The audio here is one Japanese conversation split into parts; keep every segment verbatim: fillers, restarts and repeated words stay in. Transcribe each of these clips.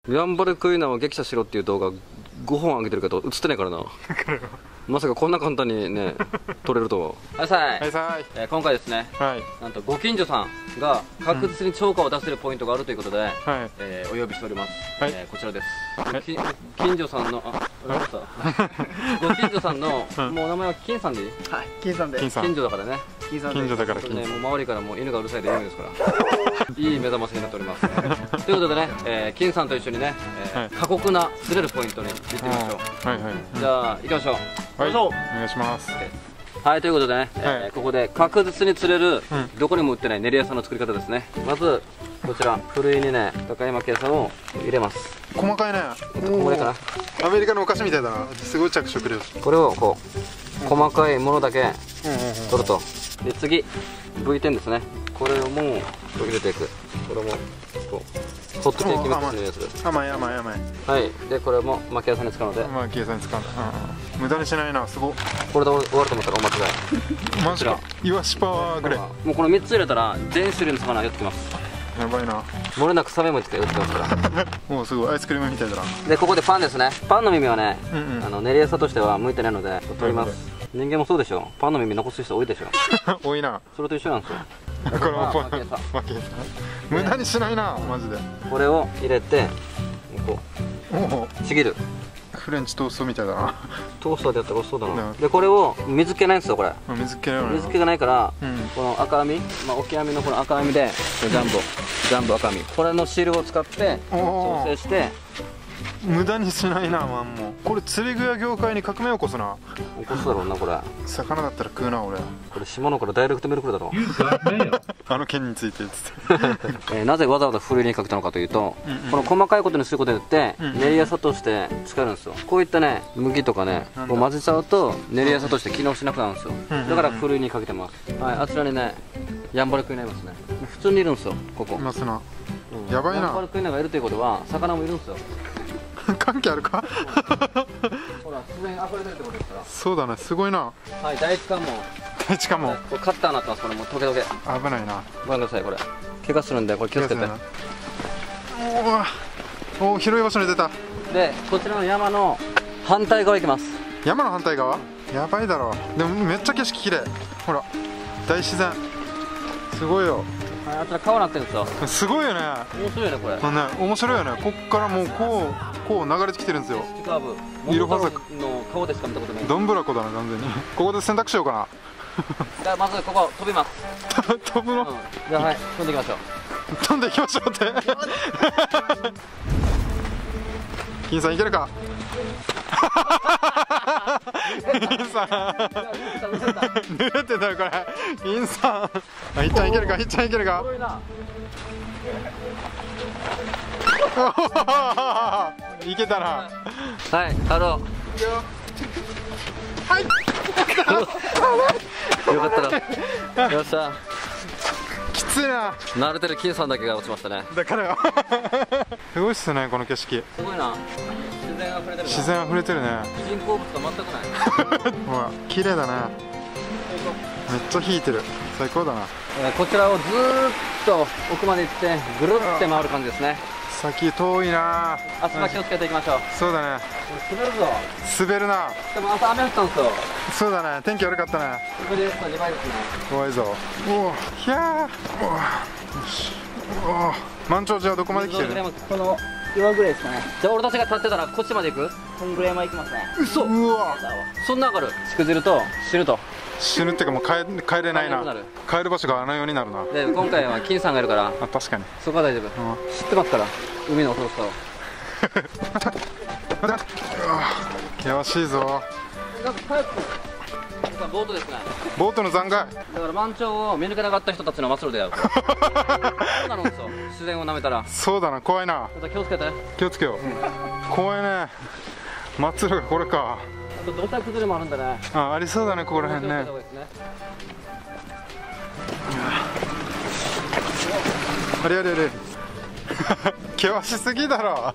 ヤンバルクイナを激写しろっていう動画ごほん上げてるけど映ってないからな。まさかこんな簡単にね撮れるとは。はいさい、 はいさい、 えー、今回ですね、 はい、 なんとご近所さんが確実に超過を出せるポイントがあるということで、 はい、 えー、お呼びしております。はい、えー、こちらです。 はい、 き近所さんのあわかったご近所さんの、うん、もうお名前は金さんでいい？ はい、金さんで。 近所だからね。 近所だから金さん、 ね、もう周りからもう犬がうるさいで有名ですからいい目覚ましになっております、ね、ということでね、えー、金さんと一緒にね、えーはい、過酷な釣れるポイントに行ってみましょう。はいはい、じゃあ行きましょう。 はい、お願いします。 はい、ということでね、はい、えー、ここで確実に釣れる、うん、どこにも売ってない練り餌の作り方ですね。まずこちらふるいにね高山系さんを入れます。 細かいね。 これかな、 アメリカのお菓子みたいだな。すごい着色料。 これをこう、うん、細かいものだけ取ると、で次 ブイテン ですね。これをもう入れていく。これもこう取っていきますね。 甘い甘い甘い。 はい、でこれも巻き餌に使うので、 巻き餌に使うんだ。うん、無駄にしないな。すご。 これで終わると思ったらお間違い。 マジか。イワシパワーぐらい。 もうこのみっつ入れたら全種類の魚が寄ってきます。 やばいな。 漏れなくサメも寄ってきますからもうすごいアイスクリームみたいだな。 でここでパンですね。パンの耳はね、うんうん、あの練り餌としては向いてないので取ります。人間もそうでしょ。パンの耳残す人多いでしょ多いな。 それと一緒なんですよ。 これもパン巻き餌。無駄にしないなマジで。 これを入れてこうちぎる。 フレンチトーストみたいだな。 トースターでやったら美味しそうだな。でこれを水気ないんですよ。これ水気ない水気がないから、うん、この赤網、まあ、オキアミのこの赤網でジャンボジャンボ赤網、これの汁を使って調整して。 無駄にしないなマンも。これ釣り具や業界に革命起こすな。 起こすだろうなこれ。 魚だったら食うな俺。 これ島野からダイレクトメール来るだろあの件についてっつってえー、なぜわざわざふるいにかけたのかというと、うんうん、この細かいことにすることによって練り餌として使えるんですよ。こういったね麦とかねこう混ぜちゃうと練り餌として機能しなくなるんですよ。だからふるいにかけてます。はい、あちらにねヤンバルクイナいますね。普通にいるんですよここ。いますな、うん、やばいな。 ヤンバルクイナがいるということは魚もいるんですよ関係あるかほら自然溢れてるってことですから。 そうだね、すごいな。 はい、第一関門。 第一関門。 これカッターになってます。これもうトゲトゲ。 危ないな。 ご覧くださいこれ。怪我するんでこれ気をつけて。 おお、広い場所に出た。 でこちらの山の反対側行きます。 山の反対側？やばいだろ。でもめっちゃ景色綺麗。ほら大自然。すごいよ。 あちら川なってるんですよ。 すごいよね。 面白いよねこれ。 まあね、面白いよね。こっからもうこうこう流れてきてるんですよ。 カーブ。イルファザクの川でしか見たことない。 どんぶらこだね完全に。ここで選択しようかな。 じゃあまずここ飛びます。 飛ぶの？うん、 じゃあはい飛んでいきましょう。 飛んでいきましょうって。金さんいけるか？金さん濡れてたよこれ。金さんあ、ひっちゃんいけるか？ひっちゃんいけるか？いけたな。 はい、ハロー。 はいよかったらよっしゃ。 きついな。 慣れてる金さんだけが落ちましたね。 だからよすごいっすねこの景色。 すごいな。自然あふれてる。 自然あふれてるね。 人工物が全くない。 ほら綺麗だね。めっちゃ引いてる。最高だな。 えー、こちらをずーっと奥まで行ってぐるって回る感じですね。 先遠いな。 足場気をつけていきましょう。 そうだね。 滑るぞ。 滑るな。 でも朝雨降ったんですよ。 そうだね、天気悪かったね。 それでにばいですね。 怖いぞ。おお、ひゃー。おお、よし。おお、満潮時はどこまで来てる？ この岩ぐらいですかね。 じゃあ俺たちが立ってたらこっちまで行く？ こんぐらいまで行きますね。 嘘。 うわ。 そんな上がる。しくじると死ぬと。 死ぬってかもう帰帰れないな。帰る場所があのようになるな。 で今回は金さんがいるから。 あ、確かに。 そこは大丈夫。うん、知ってますから。海の恐ろしさを。 険しいぞ。 なんかカヤック。ボートですね。 ボートの残骸。 だから満潮を見抜けなかった人たちの末路でやる。そうなるんですよ。自然を舐めたら。 そうだな、怖いな。 気をつけて。 気をつけよう。うん、怖いね。末路がこれか。 あと土砂崩れもあるんだね。 あ、ありそうだねここら辺ね。あれあれあれ。険しすぎだろ。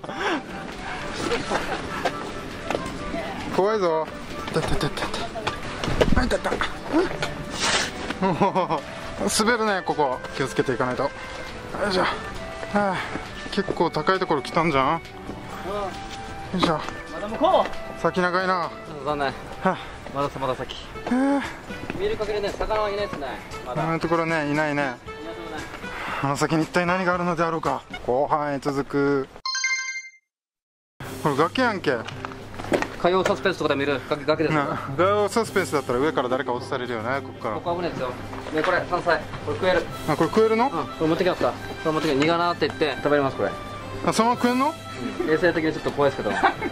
怖いぞ。だってだってだって。あ、いたいた。滑るねここ。気をつけていかないと。よいしょ。 はあ、結構高いところ来たんじゃん。よいしょ。 まだ向こ先長いな。 残念。 はあ、 まだまだ先。 は見る限りね、魚はいないですね。まあ、 だ。 このところね、いないね。あの先に一体何があるのであろうか。後半へ続く。これ崖やんけ。 火曜サスペンスとかで見る崖崖ですよ。 なガオサスペンスだったら上から誰か落とされるよね、ここから。 ここ危ないですよ。ね、これ山菜。これ食える。 あ、これ食えるの？ うん。これ持ってきますか。これ持ってきて苦なって言って食べれますこれ。 あ、そのまま食えんの？ 衛生的にちょっと怖いですけど。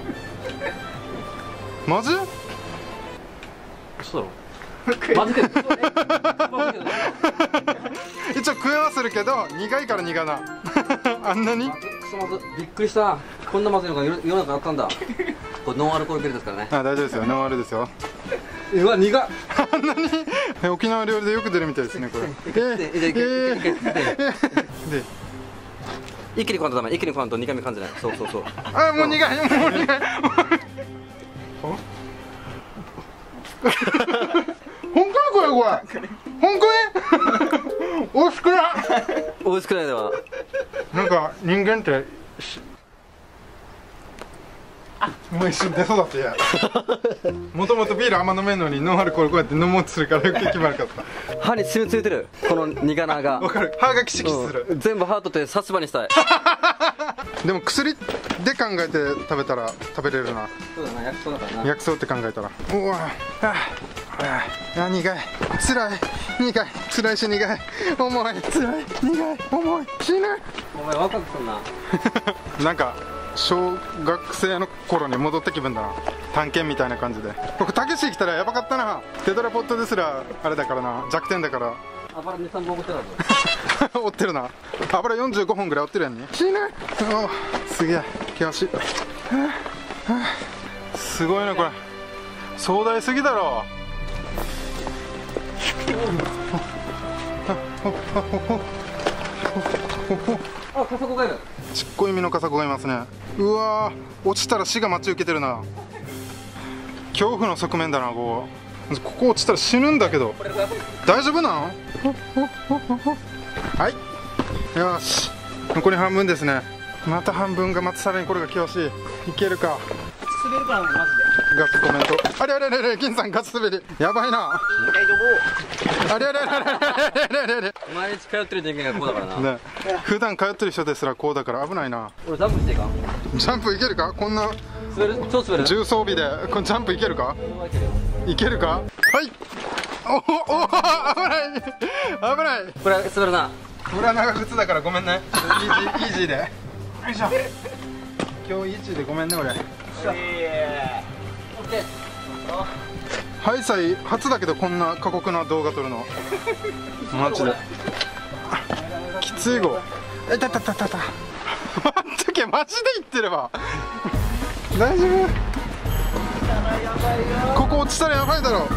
マジ？ 嘘だろ。マジで。 一応食えはするけど苦いから苦な。あんなに？ クソまずびっくりした。こんなまずいのが世の中あったんだ。これノンアルコールビールですからね。 あ、大丈夫ですよ、ノンアルですよ。 うわ苦っ。 あんなにえ沖縄料理でよく出るみたいですねこれ。えいけいけいけいけいけで、 一気に食わんとダメ。一気に食わんと苦味感じない。そうそうそう。 あ、もう苦い、もう苦い。本当これこれ。本当に？美味しくない？ 美味しくないでは。 なんか人間ってしもう一瞬出そうだってや。もともとビールあんま飲めんのにノンアルコールこうやって飲もうとするから余計決まるかった。 歯に染みついてる。この苦なが。 わかる。歯がキシキシする。 うん、全部歯取って殺歯にしたい。 でも薬で考えて食べたら食べれるな。 そうだな、薬草だからな。 薬草って考えたら。うわあ、ああ、苦い、辛い、苦い、辛いし苦い、重い、辛い、苦い、重い、死ぬ。 お前若くすんな。 なんか小学生の頃に戻った気分だな。探検みたいな感じで。僕たけし来たらやばかったな。テトラポットですらあれだからな、弱点だから。 あばらに、さんぼん持ってたぞ。 折ってるな。油よんじゅうごほんぐらい折ってるやんに。死ぬ。おすげえ険しい。すごいなこれ。壮大すぎだろ。 あ、カサゴがいる。 ちっこい身のカサゴがいますね。うわー、落ちたら死が待ち受けてるな。恐怖の側面だな。こうここ落ちたら死ぬんだけど大丈夫なの？はい、よし、残り半分ですね。また半分がまたさらにこれが険しい。いけるか。 滑るからね、マジガスコメント。あれあれあれあれ、金さんガス滑りやばいな。 で。大丈あれあれあれあれあれあれあれ。 毎日通ってる人間がこうだからな。 ね、普段通ってる人ですらこうだから危ないな。 俺ジャンプしていいか？ ジャンプいけるか？こんな滑る？超滑る？ 重装備でこのジャンプいけるか？いけるか？はい。おお、危ない危ない。 これ滑るな。 これは長靴だからごめんね。イージーイージーで。よいしょ。今日イージーでごめんね俺。ハイサイ初だけどこんな過酷な動画撮るの。マジで。きついご。えたたたたた。待っとけ、マジで言ってれば。大丈夫？ここ落ちたらやばいだろ。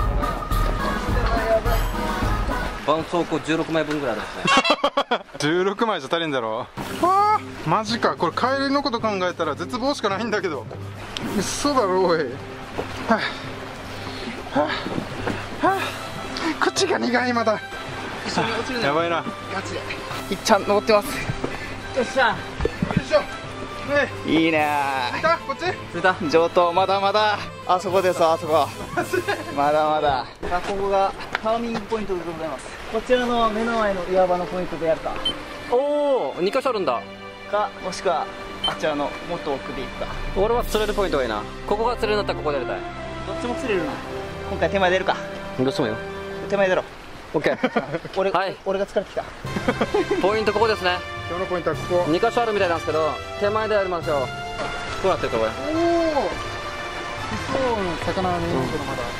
絆創膏じゅうろくまいぶんぐらいあるんですね。 じゅうろくまいじゃ足りんだろ。わあ、マジか。これ帰りのこと考えたら絶望しかないんだけど。嘘だろおい。はあはあはあ、口が苦いまだ。やばいな。 ガチでいっちゃん登ってます。よっしゃ。 よいしょ。 いいねいたこっち。 着いた。 上等。まだまだあそこです。あそこまだまだ。あ、ここがターミングポイントでございます。こちらの目の前の岩場のポイントでやるかおお、にかしょあるんだ。 か、もしくはあちらのもっと奥でいくか。 俺は釣れるポイントがいいな。ここが釣れるんだったらここでやりたい。 どっちも釣れるな。今回手前出るか。 どうしてもよ。 手前出ろ。 オッケー。 俺、 はい、 俺が疲れてきた。 ポイントここですね。 今日のポイントはここ。 にかしょあるみたいなんですけど、手前でやりましょう。どうなってるかこれ。 おお。そうの魚の見えるけどまだ。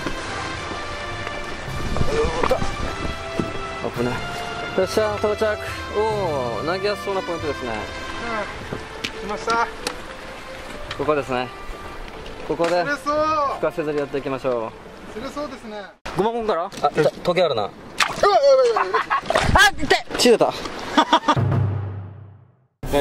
危ない。よっしゃ、到着。おお、投げやすそうなポイントですね。 来ました。 ここですね。ここで釣れそう。 深せずりやっていきましょう。釣れそうですね。 ごまこんから。あ、トゲあるな。 うわうわうわうわ。 あ、痛い。血出た。はい、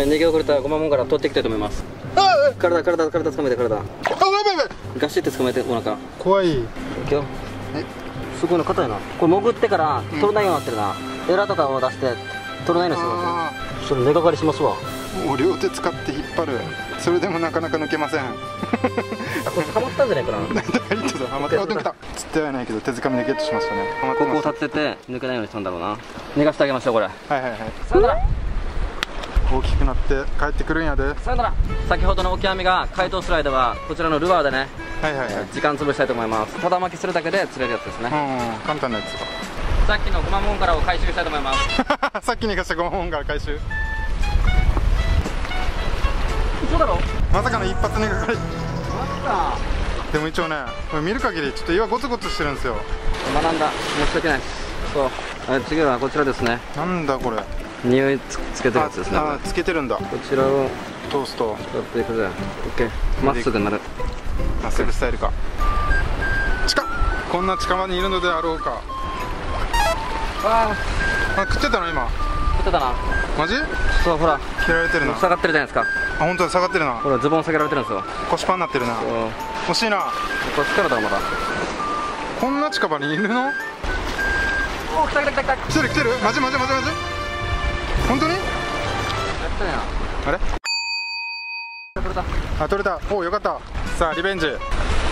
逃げ遅れたごまもんから取っていきたいと思います。 あ、 体体体掴めて体。 あ、やばいやばい。 ガシって掴めてお腹。 怖い。 いくよ。すごいな、硬いな。これ潜ってから取れないようになってるな。エラとかを出して取れないんですよ。 あそれ根がかりしますわ。 ーお両手使って引っ張る。それでもなかなか抜けません。 あ、これ捕まったんじゃないかな。 あ、また抜けた。釣ってはいないけど手づかみでゲットしましたね。 ここを立てて抜けないようにしたんだろうな。逃がしてあげましょうこれ。 はいはいはい。 さよなら。 大きくなって帰ってくるんやで。 さよなら。先ほどのオキアミが解凍する間はこちらのルアーでね、 はいはいはい。 時間潰したいと思います。ただ巻きするだけで釣れるやつですね。 うん、簡単なやつさっきのゴマモンからを回収したいと思います。 だ。さっき逃がしたごまモンから回収。 嘘だろ。 まさかの一発逃がかり。 マジか。 でも一応ね、これ見る限りちょっと岩ゴツゴツしてるんですよ。 学んだ。申し訳ないです。そう。はい、次はこちらですね。 なんだこれ。 匂いつつけてるやつですね。 ああ、つけてるんだ。 こちらをトースト。 取っていくぜ。オッケー。まっすぐなる。 まっすぐスタイルか。近っ。こんな近場にいるのであろうか。 ああ、食ってたの今。 あ、食ってたな。 マジ？ そう、ほら。 切られてるな。 下がってるじゃないですか。 あ、本当だ、下がってるな。 ほら、ズボン下げられてるんですよ。 腰パンになってるな。 そう。 惜しいな。 こっちからだろ、まだ。 こんな近場にいるの？ おー、来た来た来た来た。 来てる来てる。マジマジマジマジ。本当に？ やったやん。 あれ？ 取れた。 あ、取れた。おお、よかった。さあ、リベンジ。ほい。さ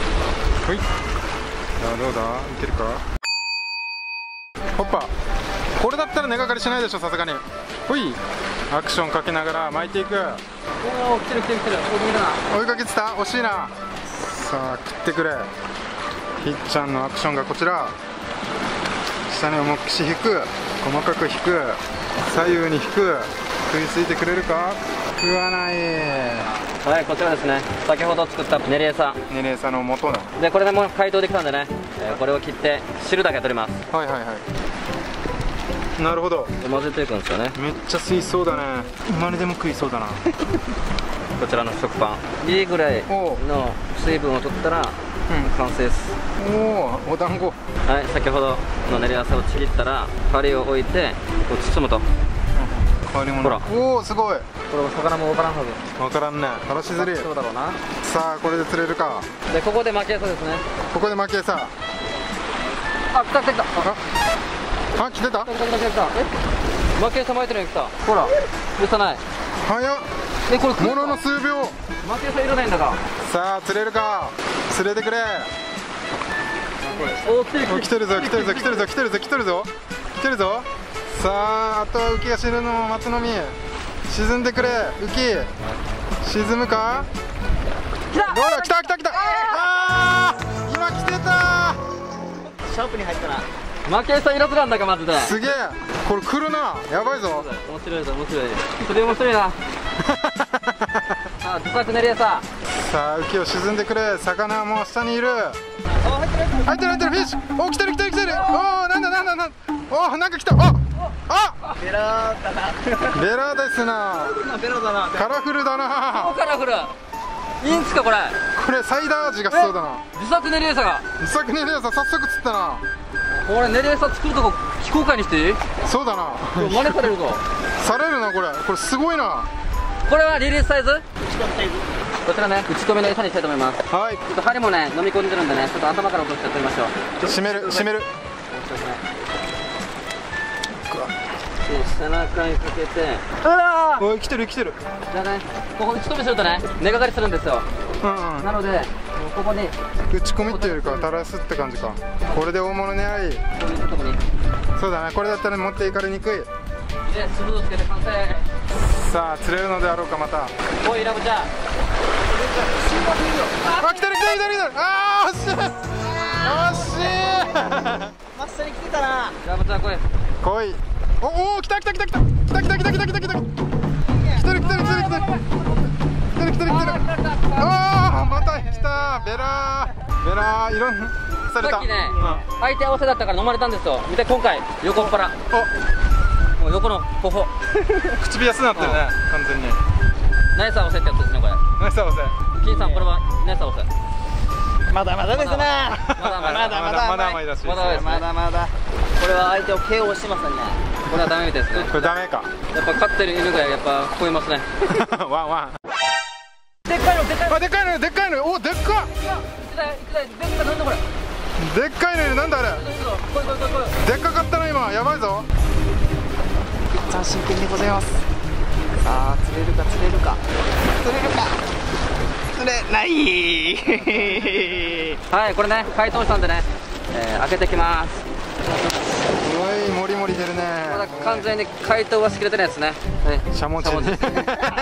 あ、どうだ？いけるか？ホッパ。これだったら根がかりしないでしょ、さすがに。ほい。アクションかけながら巻いていく。 おお、来てる来てる来てる。お、見たな。 追いかけてた？惜しいな。さあ、食ってくれ。ひっちゃんのアクションがこちら。下に重くし引く。細かく引く。左右に引く。食いついてくれるか？食わない。 はい、こちらですね。先ほど作った練り餌。 ねれさの元の。 で、これでもう解凍できたんでね、えーこれを切って汁だけ取ります。 はいはいはい。なるほど。 で混ぜていくんですよね。 めっちゃ吸いそうだね。生でも食いそうだな。 こちらの食パン。いいぐらいの水分を取ったら完成です。 おお、お団子。 はい、先ほどの練り餌をちぎったら、針を置いて、こう包むと。 変わり物。 ほらおお、すごい。 これは魚もわからんはず。 わからんね。からし釣り。 そうだろうな。 さあ、これで釣れるか。 で、ここで巻き餌ですね。 ここで巻き餌。 あ、来た来た来た。あ、 あ、来てた。 来た来た来た来た。え、巻き餌巻いてるのに来た。ほら、許さない。 早っ。 え、これ食うかものの数秒。 巻き餌いらないんだから。 さあ、釣れるか。釣れてくれ。 おー、来てるお、来てるぞ、来てるぞ、来てるぞ、来てるぞ、来てるぞ。来てるぞ。さあ、あとは浮きが死ぬのを待つのみ。沈んでくれ、浮き。沈むか。 来た。 どうだ、来た、来た、来た。ああ、今来てた。 シャープに入ったな。 巻き餌いらずなんだかマジで。 すげえ。これ来るな。やばいぞ。 面白いぞ、面白い。それ面白いな。さあ、自作練り餌。 さあ、浮きを沈んでくれ。魚はもう下にいる。 あ、入ってる入ってる。 入ってる入ってる、フィッシュ。お、来てる来てる来てる。おお、なんだなんだなんだ。おお、なんか来た。ああ、 ベラーだな。 ベラですな。 ベラだな。 カラフルだな。 おカラフル。いいんすかこれ。 これサイダー味がしそうだな。 自作練り餌が。 自作ね、レアさん早速釣ったな。 これ練り餌作るとこ非公開にしていい？ そうだな。 真似されるぞ。 されるなこれ。これすごいな。 これはリリースサイズ？ 打ち込みサイズ。 こちらね、打ち込みの餌にしたいと思います。 はい。 ちょっと針もね、飲み込んでるんでね、ちょっと頭から落としてやってみましょう。 締める締める。 で、背中にかけて、うわー！ おい、来てる来てる。 じゃあね、ここ打ち込みするとね、根がかりするんですよ。 うんうん。 なので、ここに、 打ち込みっていうよりかは垂らすって感じか。これで大物狙い。 こういうとこに入そうだね。これだったら持っていかれにくい。 れて、粒をつけて完成。 さあ釣れるのであろうかまた。 おい、ラブちゃん。 あ、来てる来てる来てる来てる。あー、惜しい惜しい。 真っ下に来てたな。 ラブちゃん来い。 来い。おお、来た来た来た来た来た来た来た来た来た来た来てる来てる来てる来てる来てる来てる来てる来てる。ああ、また来た。ベラーベラーいろんなされた。 さっきね、相手合わせだったから飲まれたんですよ。見て、今回横っ腹。もう横の頬。 お、口火安になってるね完全に。 ナイス合わせってやつですね、これ。 ナイス合わせ。 金さん、これはナイス合わせ。 まだまだですな。 まだまだまだまだまだ甘いらしいです。 まだですねまだまだ。これは相手を ケーオー してますね。 これはダメみたいですね。 これダメか。 やっぱ飼ってる犬がやっぱ吠えますね。 ワンワン。 でっかいの、でっかいの。 あ、でっかいのでっかいの。お、でっか。 いくだい、いくだい、でっかいの、なんだこれ。 でっかいのいる。なんだあれ。 来い来い来い来い。 でっかかったの今。やばいぞ。 来っちゃん真剣でございます。さあ釣れるか釣れるか釣れるか釣れないはい、これね解凍したんでね、えー、開けてきます。 すごいもりもり出るね。 まだ完全に解凍はしきれてないですね。 しゃもじしゃもじ家庭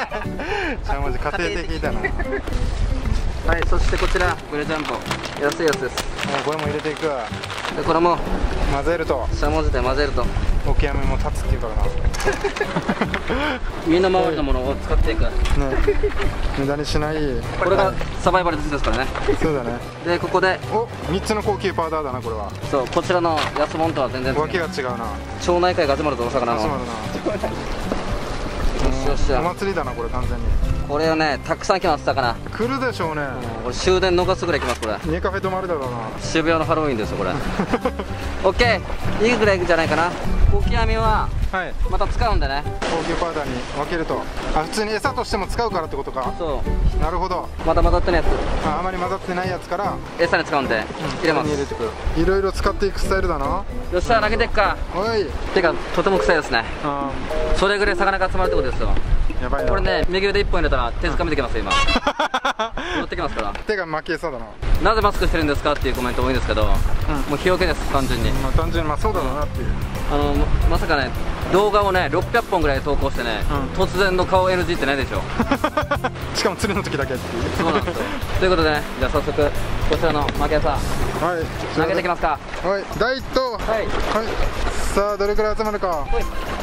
的だな。 はい、そしてこちらグレジャンボ、安いやつです。 これも入れていく。 でこれも混ぜるとしゃもじで混ぜるとオキアミも立つっていうからな。 身の回りのものを使っていく、ね、 無駄にしない。 これがサバイバルですからね。 そうだね。 でここでおみっつの高級パウダーだなこれは。 そう、こちらの安物とは全然わけが違うな。 町内会が集まるとお魚の集まるな。 よしよし、 お祭りだなこれ完全に。 これはねたくさん来ます魚。 来るでしょうね。 これ終電逃すぐらい来ます。これネカフェ泊まるだろうな。 渋谷のハロウィンですよこれ。オッケー、いいぐらいじゃないかな。オキアミははいまた使うんでね。 高級パウダーに分けると。あ、普通に餌としても使うからってことか。 そうなるほど。 まだ混ざってないやあ、あまり混ざってないやつからつ餌に使うんで入れます。 入れてくる。いろいろ使っていくスタイルだな。 よっしゃ投げていくか。 おい。 てかとても臭いですね。 あそれぐらい魚が集まるってことですよ。 ーやばいな。 これね右腕いっぽん入れたら手掴みできますよ今。乗ってきますから。 手が負けそうだな。 なぜマスクしてるんですかっていうコメント多いんですけど、もう日よけです単純に。 まあ単純にまあそうだろうなっていう。 あのままさかね動画をねろっぴゃっぽんぐらい投稿してね、 うん突然の顔 エヌジー ってないでしょ。 しかも釣りの時だけっていう。 そうなんですよ。ということでね、じゃあ早速こちらの負けさはい。 投げていきますか。 はい。第一投。はい。 はいさあどれくらい集まるか。 ほい。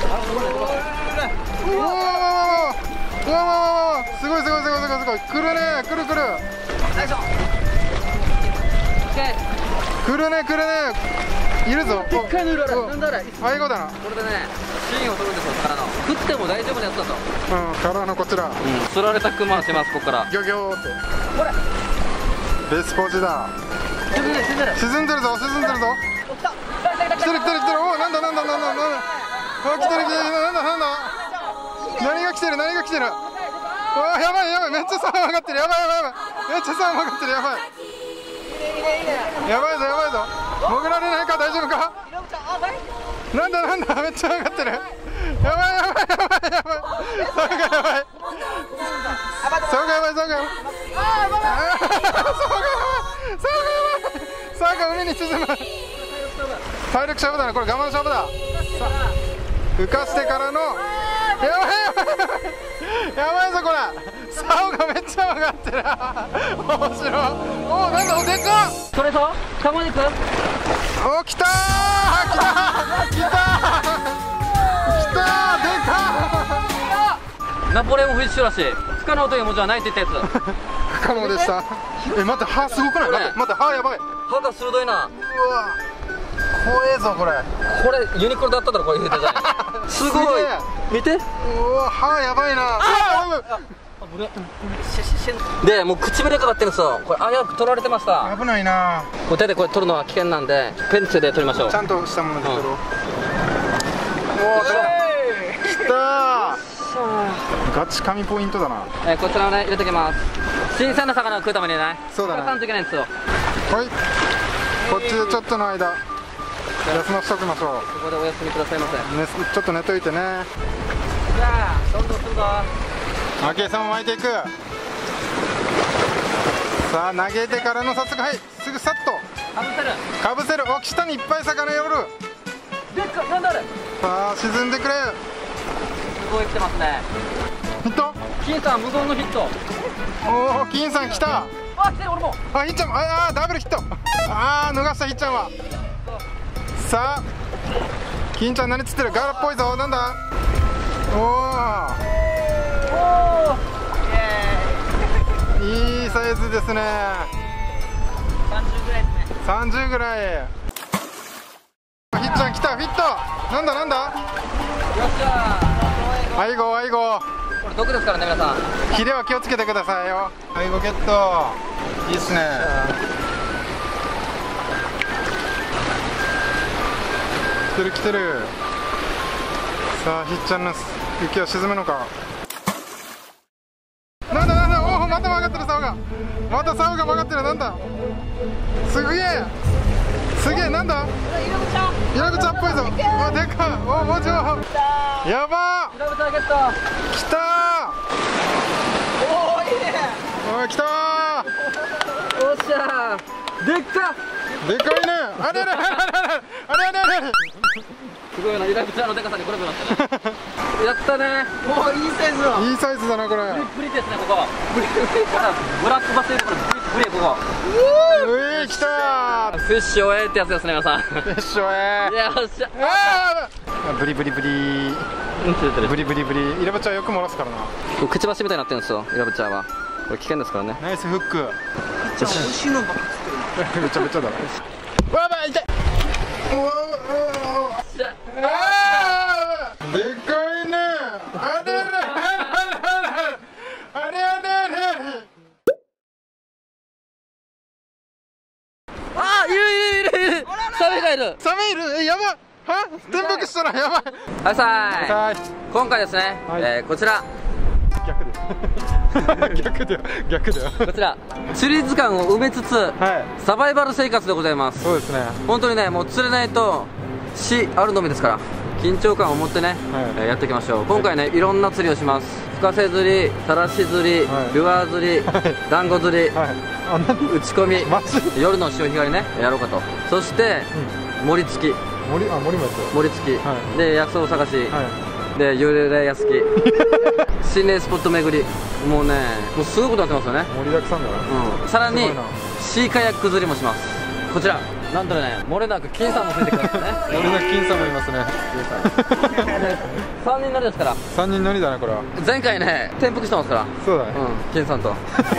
うわーうわーうわーすごいすごいすごいすごいすごい。来るね来る来る。 よいしょ。オッケー。 来るね来るね。いるぞ。 でっかいのいるある。 おなんだあれ。 アイゴだな。 これでね芯を取るんですよ魚の。食っても大丈夫なやつだと。 うんからのこちら。 うん。釣られたクマしますここから。 ギョギョーって。 ほら。 ベースポージだ。 沈んでる沈んでる。 沈んでるぞ沈んでるぞ。 来た。来た来た来来てる来てる来てる。おおなんだなんだなんだなんだ。あ来てる来てるなんだなんだ。何が来てる何が来てる。あやばいやばいめっちゃサー曲がってるやばいやばいやばいめっちゃサー曲がってるやばいやばいぞやばいぞ潜られないか大丈夫か。なんだなんだめっちゃ上がってるやばいやばいやばいやばいサーがやばいサーがやばいサーがやばいサーがやばいサーがやばいサーが海に沈む。体力勝負だなこれ我慢勝負だ。浮かしてからのやばいやばいやばいやばいぞこれ。竿がめっちゃ曲がってる面白い。おおなんだおでかっ。 それとカモ肉。 お来たー来たー来たー来たーでかナポレオンフィッシュらしい。不可能という文字はないって言ったやつ。 ー不可能でした。え待って歯すごくない。待って待って歯やばい。う歯が鋭いな。 わ怖えぞこれ。 これユニクロだっただろこれデザイン。すごい。見て。 うわ歯やばいな。 でもう唇かかってるんですよ。これ危うく取られてました。 危ないな。 これ手でこれ取るのは危険なんでペンチで取りましょう。 ちゃんとしたもので取ろう。 うんおお来たーガチ神ポイントだな。 えー、こちらをね入れておきます。新鮮な魚を食うためにね。 そうだね使わんといけないんですよ。 はいこっちでちょっとの間休ませておきましょう。 ここでお休みくださいませ。 ね、ちょっと寝といてね。 じゃあどんどんするぞ。 明恵さんも巻いていく。さあ投げてからの早速はいすぐさっとかぶせる。 かぶせる。お下にいっぱい魚寄る。 でっかなんだあれ。すさあ沈んでくれ。 ごい来てますね。 ヒット。 金さん無言のヒット。 おお金さん来た。 あ来てる俺も。 あひっちゃんああダブルヒット。ああ逃したひっちゃんは。さあ金ちゃん何釣ってる。ガラっぽいぞ。なんだ。おおおお。 いいサイズですね。 さんじゅうぐらいですね。 さんじゅうぐらい。ひっちゃん来た。フィット。なんだなんだ。 よっしゃアイゴアイゴ。 ー。これ毒ですからね皆さん。 ヒレは気をつけてくださいよ。アイゴゲット。いいっすね。来てる来てる。さあひっちゃんの雪は沈むのか。なんだなんだ。おおまた曲がってる竿が。また竿が曲がってる。なんだすげえすげえ、なんだイラブチャっぽいぞ。おでかい。おもちろやばイラブチャゲット。 ーきたー。 おおいいね。 おいきたー。 おっしゃー、でっか。 でかいね。あれあれあれあれあれあれあれ。 すごいな、イラブチャのでかさにこれもなったね。やったね。 おおいいサイズだ。 いいサイズだなこれ。 ブリブリですね、ここ。ブリブリからブラックバスでブリブリここ。 うえーきたー。 フィッシュをえってやつですね、皆さん。 よっしゃえいや、よっしゃ。 あーブリブリブリうんち出てる。 ブリブリブリ。イラブチャよく漏らすからな。 くちばしみたいになってるんですよ、イラブチャは。これ危険ですからね。 ナイスフック。 じゃあ美味しいのばっか作ってる。 めちゃめちゃだ。わば痛い。うわうわあーでかいね。あれあれあれあれあれあれ。 あー、いるいるいるいる。サメがいる。 サメいる。えやばは転覆したらやばい。 はいさーい。 はい今回ですね、 はいえーこちら逆です逆だよ逆だよ。 こちら釣り図鑑を埋めつつはいサバイバル生活でございます。 そうですね。 本当にね、もう釣れないと死あるのみですから、緊張感を持ってね、 はいえーやっていきましょう。今回ね、いろんな釣りをします。深瀬釣り、さらし釣り、 はいルアー釣り、 はい団子釣り、 はいあんなに打ち込み、 マジ夜の潮干狩りね、やろうかと。そして、森付き森あ森もやってる。 森付き、 はで薬草探し、 はいで幽霊屋敷心霊スポット巡り、もうね、もうすごいことになってますよね。 盛りだくさんだな。 うん、さらにすごいなシーカヤック釣りもします。こちらなんとね、漏れなく金さんもついてくるんですね。 俺の金さんもいますね。 さんにん乗りですから。 三人乗りだねこれは。 前回ね、転覆してますから。 そうだね。 うん、金さんと。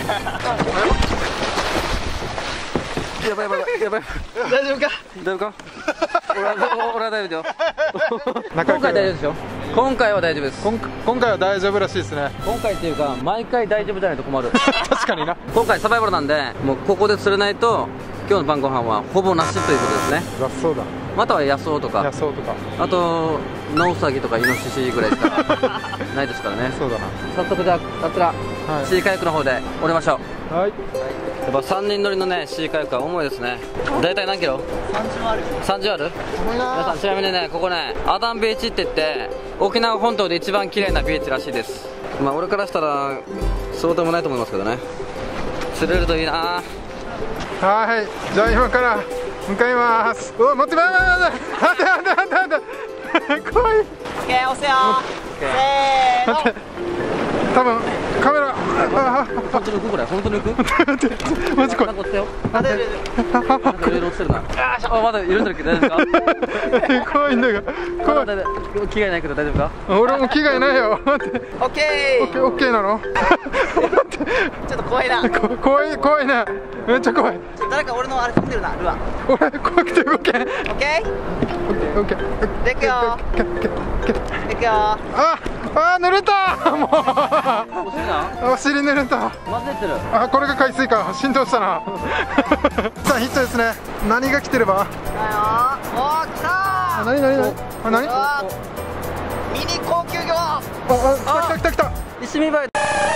やばいやばいやばい。 大丈夫か。 大丈夫か。俺は俺は大丈夫だよ。 仲良く今回大丈夫ですよ。今回は大丈夫です。 今今回は大丈夫らしいですね。 今回っていうか、毎回大丈夫じゃないと困る。 確かにな。 今回サバイバルなんで、もうここで釣れないと今日の晩ご飯はほぼなしということですね。 雑草だ。 または野草とか、 野草とか。 あとノウサギとかイノシシぐらいしかないですからね。 そうだな。 早速じゃあこちら、 はいシーカヤックの方で降りましょう。 はい。 やっぱさんにん乗りのね、シーカヤックは重いですね。大体何キロ？ 三十ある。 さんじゅうある？ 重い皆さなんちなみにね、ここね、アダンビーチって言って沖縄本島で一番綺麗なビーチらしいです。まあ俺からしたらそうでもないと思いますけどね。釣れるといいな。 はい。じゃあ今から向かいます。お待って待って待って待って待って待って待って怖い。 オッケー押せよ。せーの。 多分カメラ。あ本当に浮くこれ？本当に浮く？ あマジ怖い。 なんか落ちたよ。 あ、出るなんかいろいろ落ちてるな。あ、まだ緩んでるけど大丈夫ですか？ 怖いんだが怖い。 まだ着替えないけど大丈夫か？ 俺も着替えないよ。待って。 オッケオッケーオッケーなの？ ー。ちょっと怖いな。 こ怖い怖いね。めっちゃ怖い。 ちょっと誰か俺のあれ踏んでるな、ルアー。 俺怖くて動けん。オッオッケー。 ケーオッケー。 でくよ。でくよ。 ああ濡れた。もお尻な？ うお尻濡れた。 混ぜてる。 あこれが海水か。浸透したな。さあヒットですね。何が来てれば？ だよ。おー、来たあー。 何何何？あ何？ああミニ高級魚。 あ来た来た来た来た。 石見バイ。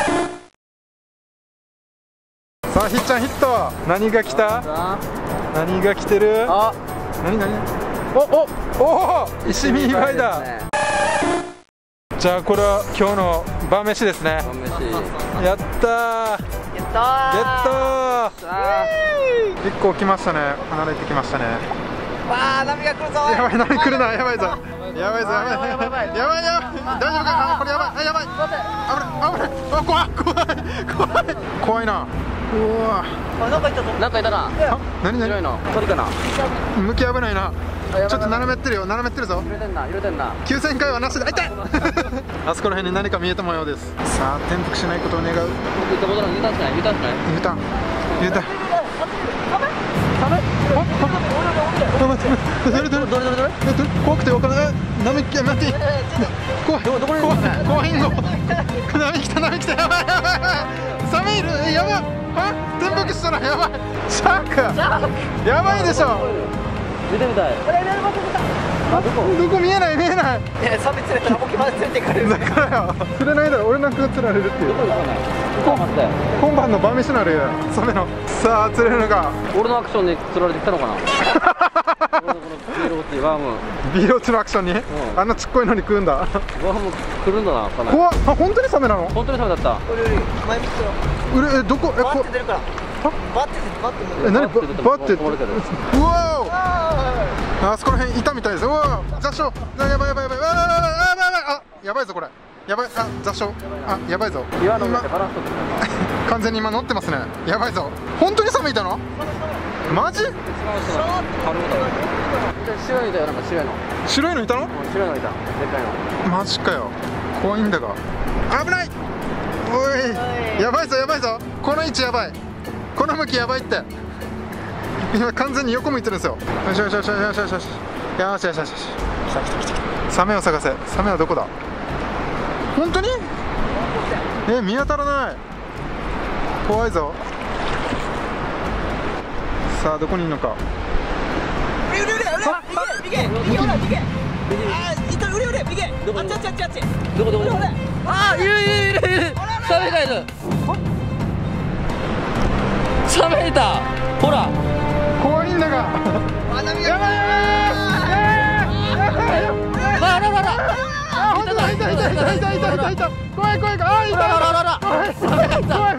さあひっちゃんヒット。何が来た？何が来てる？ あ、 何何？おおおお石見祝いだ。じゃあこれは今日の晩飯ですね。 晩飯。 やったー。 ゲットゲットー。 さあ、 結構来ましたね。離れてきましたね。 わあ、波が来るぞ。 やばい波来るな。やばいぞ。やばいぞやばいやばいやばいやばい。大丈夫か？あこれやばい。あやばい。危ない危ない。あ怖い怖い怖い怖いな。うわ。 あ、なんかいたぞ。 なんかいたな。 何何？ 白いの。鳥かな。 向き危ないな。ちょっと斜めってるよ。斜めってるぞ。 揺れてんな、揺れてんな。 急旋回はなしで。あ痛い。あそこら辺に何か見えた模様です。さあ転覆しないことを願う。 言ったことない、言ったんしない、言ったんしない。 U ターン U ターン。 サメ？ あ待ってどれどれどれどれどれ？ えどれ怖くて分からない。波来て待って怖いどどこに怖い怖いんご波来た波来たやばいやばいやばい。サメいる。えやばい。あ転覆したらやばい。シャークやばいでしょ。 見てみたい。あ、どこ？ どこ見えない見えない。 え、サメ釣れたら沖まで連れてかれる。 だからよ釣れないだろ。俺なんか釣られるっていう。 どこ行くね。ここ待って。 今晩の晩飯なるよサメの。さあ釣れるのか。 俺のアクションに釣られてきたのかな。 ビール落ちワームビール落ちのアクションに、あんなちっこいのに食うんだ。 ワーム来るんだな。かなり怖っ。あ、本当にサメなの？ 本当にサメだった。 これより前見つけろ。 うれ、え、どこ、え、 バッこて出るから。バッて出てバッて出え、 る。 何ババッて漏れてる。 うわー、あそこら辺いたみたいです。うわー、雑草。あ、やばいやばいやばい。あ、やばいやばいやばい。あ、やばいぞこれ。やばい、あ、雑草。あ、やばいぞ。 岩の上今でバランス取ってる。 完全に今乗ってますね。やばいぞ。本当にサメいたの？マジ？ 白いのいたよ、なんか白いの。 白いのいたの？ 白いのいた。でかいの。 マジかよ。怖いんだが。危ない。おい、やばいぞやばいぞ。この位置やばい。この向きやばいって。今完全に横向いてるんですよ。よしよしよしよしよしよしよしよしよしよし。来た来た来た。サメを探せ。サメはどこだ？本当に？え、見当たらない。怖いぞ。さあどこにいるのか。 うれうれうれうれ。逃げ逃げ逃げほら逃げ。あー、いたうれうれ逃げ。あっちあっちあっちあっち。 どこどこどこ。 ほら。 あー、いるいるいるいる。サメがいる。サメいた。ほら。 怖いんだが。 あ、波が。 やばいやばいやばい。 あららら。 あ、本当だ。いたいたいたいたいたいたいた。怖い怖い怖い。あ、いた。 あらららら。 怖い怖い。 あららら。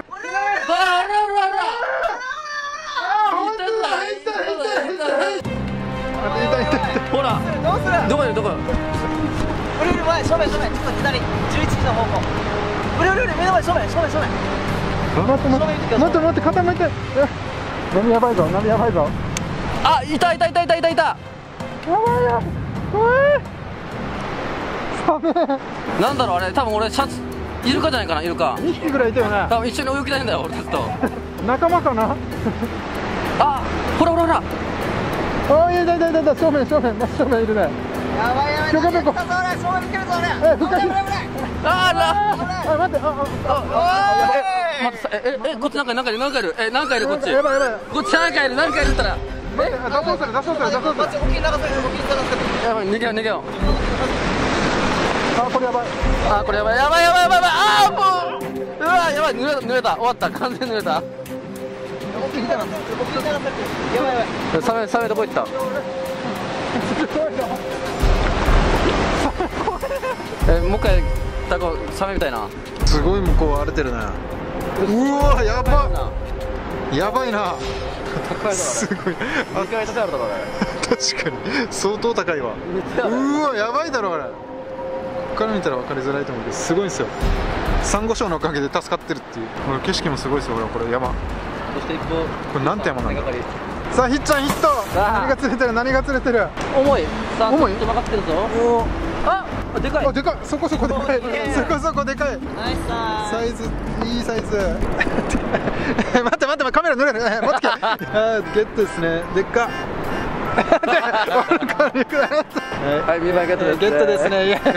ほら、 どうする？ どこいるどこ。 うれうれ前正面正面ちょっと左じゅういちじの方向。うれうれうれ目の前正面正面正面。 待って待って待って待って傾いて。波やばいぞ波やばいぞ。 あ、いたいたいたいたいたいた。 やばいよ。怖い。サメ。 なんだろうあれ、多分俺シャツイルカじゃないかな。イルカにひきぐらいいたよね。 多分一緒に泳ぎたいんだよ俺ずっと。 仲間かな。 あ、ほらほらほら。 あ、いやいやいやいや正面正面真正面いるね。 やばいやばい。 どこどこ。 正面見てるぞ俺。 え、深い。 あら。 あ、待って。ああえ、待ってさ、ええこっちなんかなんかいるなんかいる。え、なんかいるこっち。 やばいやばい。 こっちなんかいるなんかいるったら。 待って、脱走する脱走する脱走する。 こっち沖に流される沖に流される。 やばい逃げよう逃げよう。 あ、これやばい。 あ、これやばいやばいやばいやばいやばい。あーもう。うわやばい濡れた濡れた終わった完全に濡れた。 沖に流される沖に流されてる。やばいやばい。 サメサメどこ行った。え、もう一回タコサメみたいな。 すごい向こう荒れてるね。うわやばやばいな。すごい。 にかい高いあるだろあれ。 確かに相当高いわ。うわやばいだろあれ。ここから見たら分かりづらいと思うけどすごいんですよ。サンゴ礁のおかげで助かってるっていう。これ景色もすごいですよ。ほらこれ山。 そして一歩これなんて山なんだ。さあひっちゃんヒット。何が釣れてる何が釣れてる。 重いさあ重いちょっと曲がってるぞ。 おお。 あでかい。 あでかい。そこそこでかい。そこそこでかい。 ナイスさサイズいいサイズ。待って待ってカメラ濡れる。持ってきて。あーゲットですね。でっか。 はい見栄えゲットです。 ゲットですね。や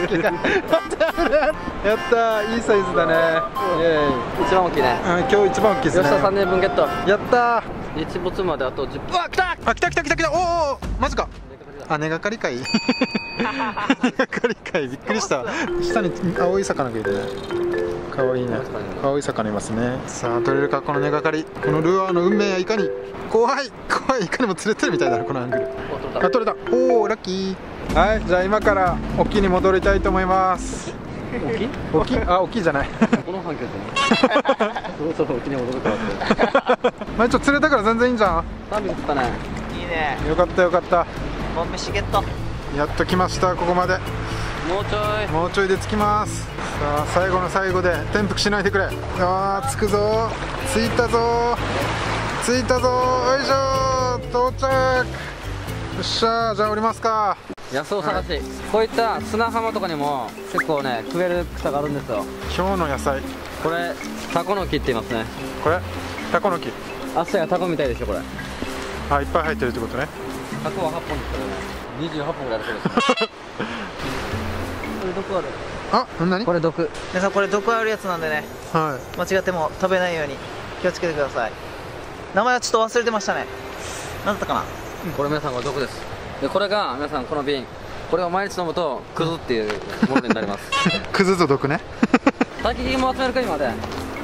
ったーいいサイズだね。イエーイ。 一番大きいね。 今日一番大きいですね。 吉田さんねんぶんゲット。 やったー。 日没まであとじゅっぷん。うわ来た。 あ来た来た来た来た。おおマジか。あ根がかりかい。根がかりかいびっくりした。下に青い魚がいるね。かわいいね。青い魚いますね。さあ取れるかこの根がかり。このルアーの運命やいかに。怖い怖いいかにも釣れてるみたいだなこのアングル。あ取れた。おおラッキー。はいじゃあ今から沖に戻りたいと思います。 沖？ 沖あ沖じゃない。 この環境でね。そろそろ沖に戻るからって。 まあちょっと釣れたから全然いいんじゃん。 さんびき釣ったね。 いいね。 よかったよかった。 ボン飯ゲット。 やっと来ましたここまで。 もうちょいもうちょいで着きます。さあ最後の最後で転覆しないでくれ。あー着くぞ着いたぞ着いたぞよいしょ到着。よっしゃーじゃあ降りますか。 野草探し、はい、こういった砂浜とかにも結構ね食える草があるんですよ。 今日の野菜これタコの木って言いますね。 これタコの木。 足がタコみたいでしょこれ。 あいっぱい入ってるってことね。 タコははっぽんですけどねにじゅうはっぽんぐらいあるそうです。これ毒ある。 あ何これ毒。 皆さんこれ毒あるやつなんでね、 は間違っても食べないように気をつけてください。名前はちょっと忘れてましたね。何だったかな。 これ皆さんこれ毒です。でこれが皆さんこの瓶、これを毎日飲むとクズっていうものになります。 いクズと毒ね。 焚き木も集めるか今で。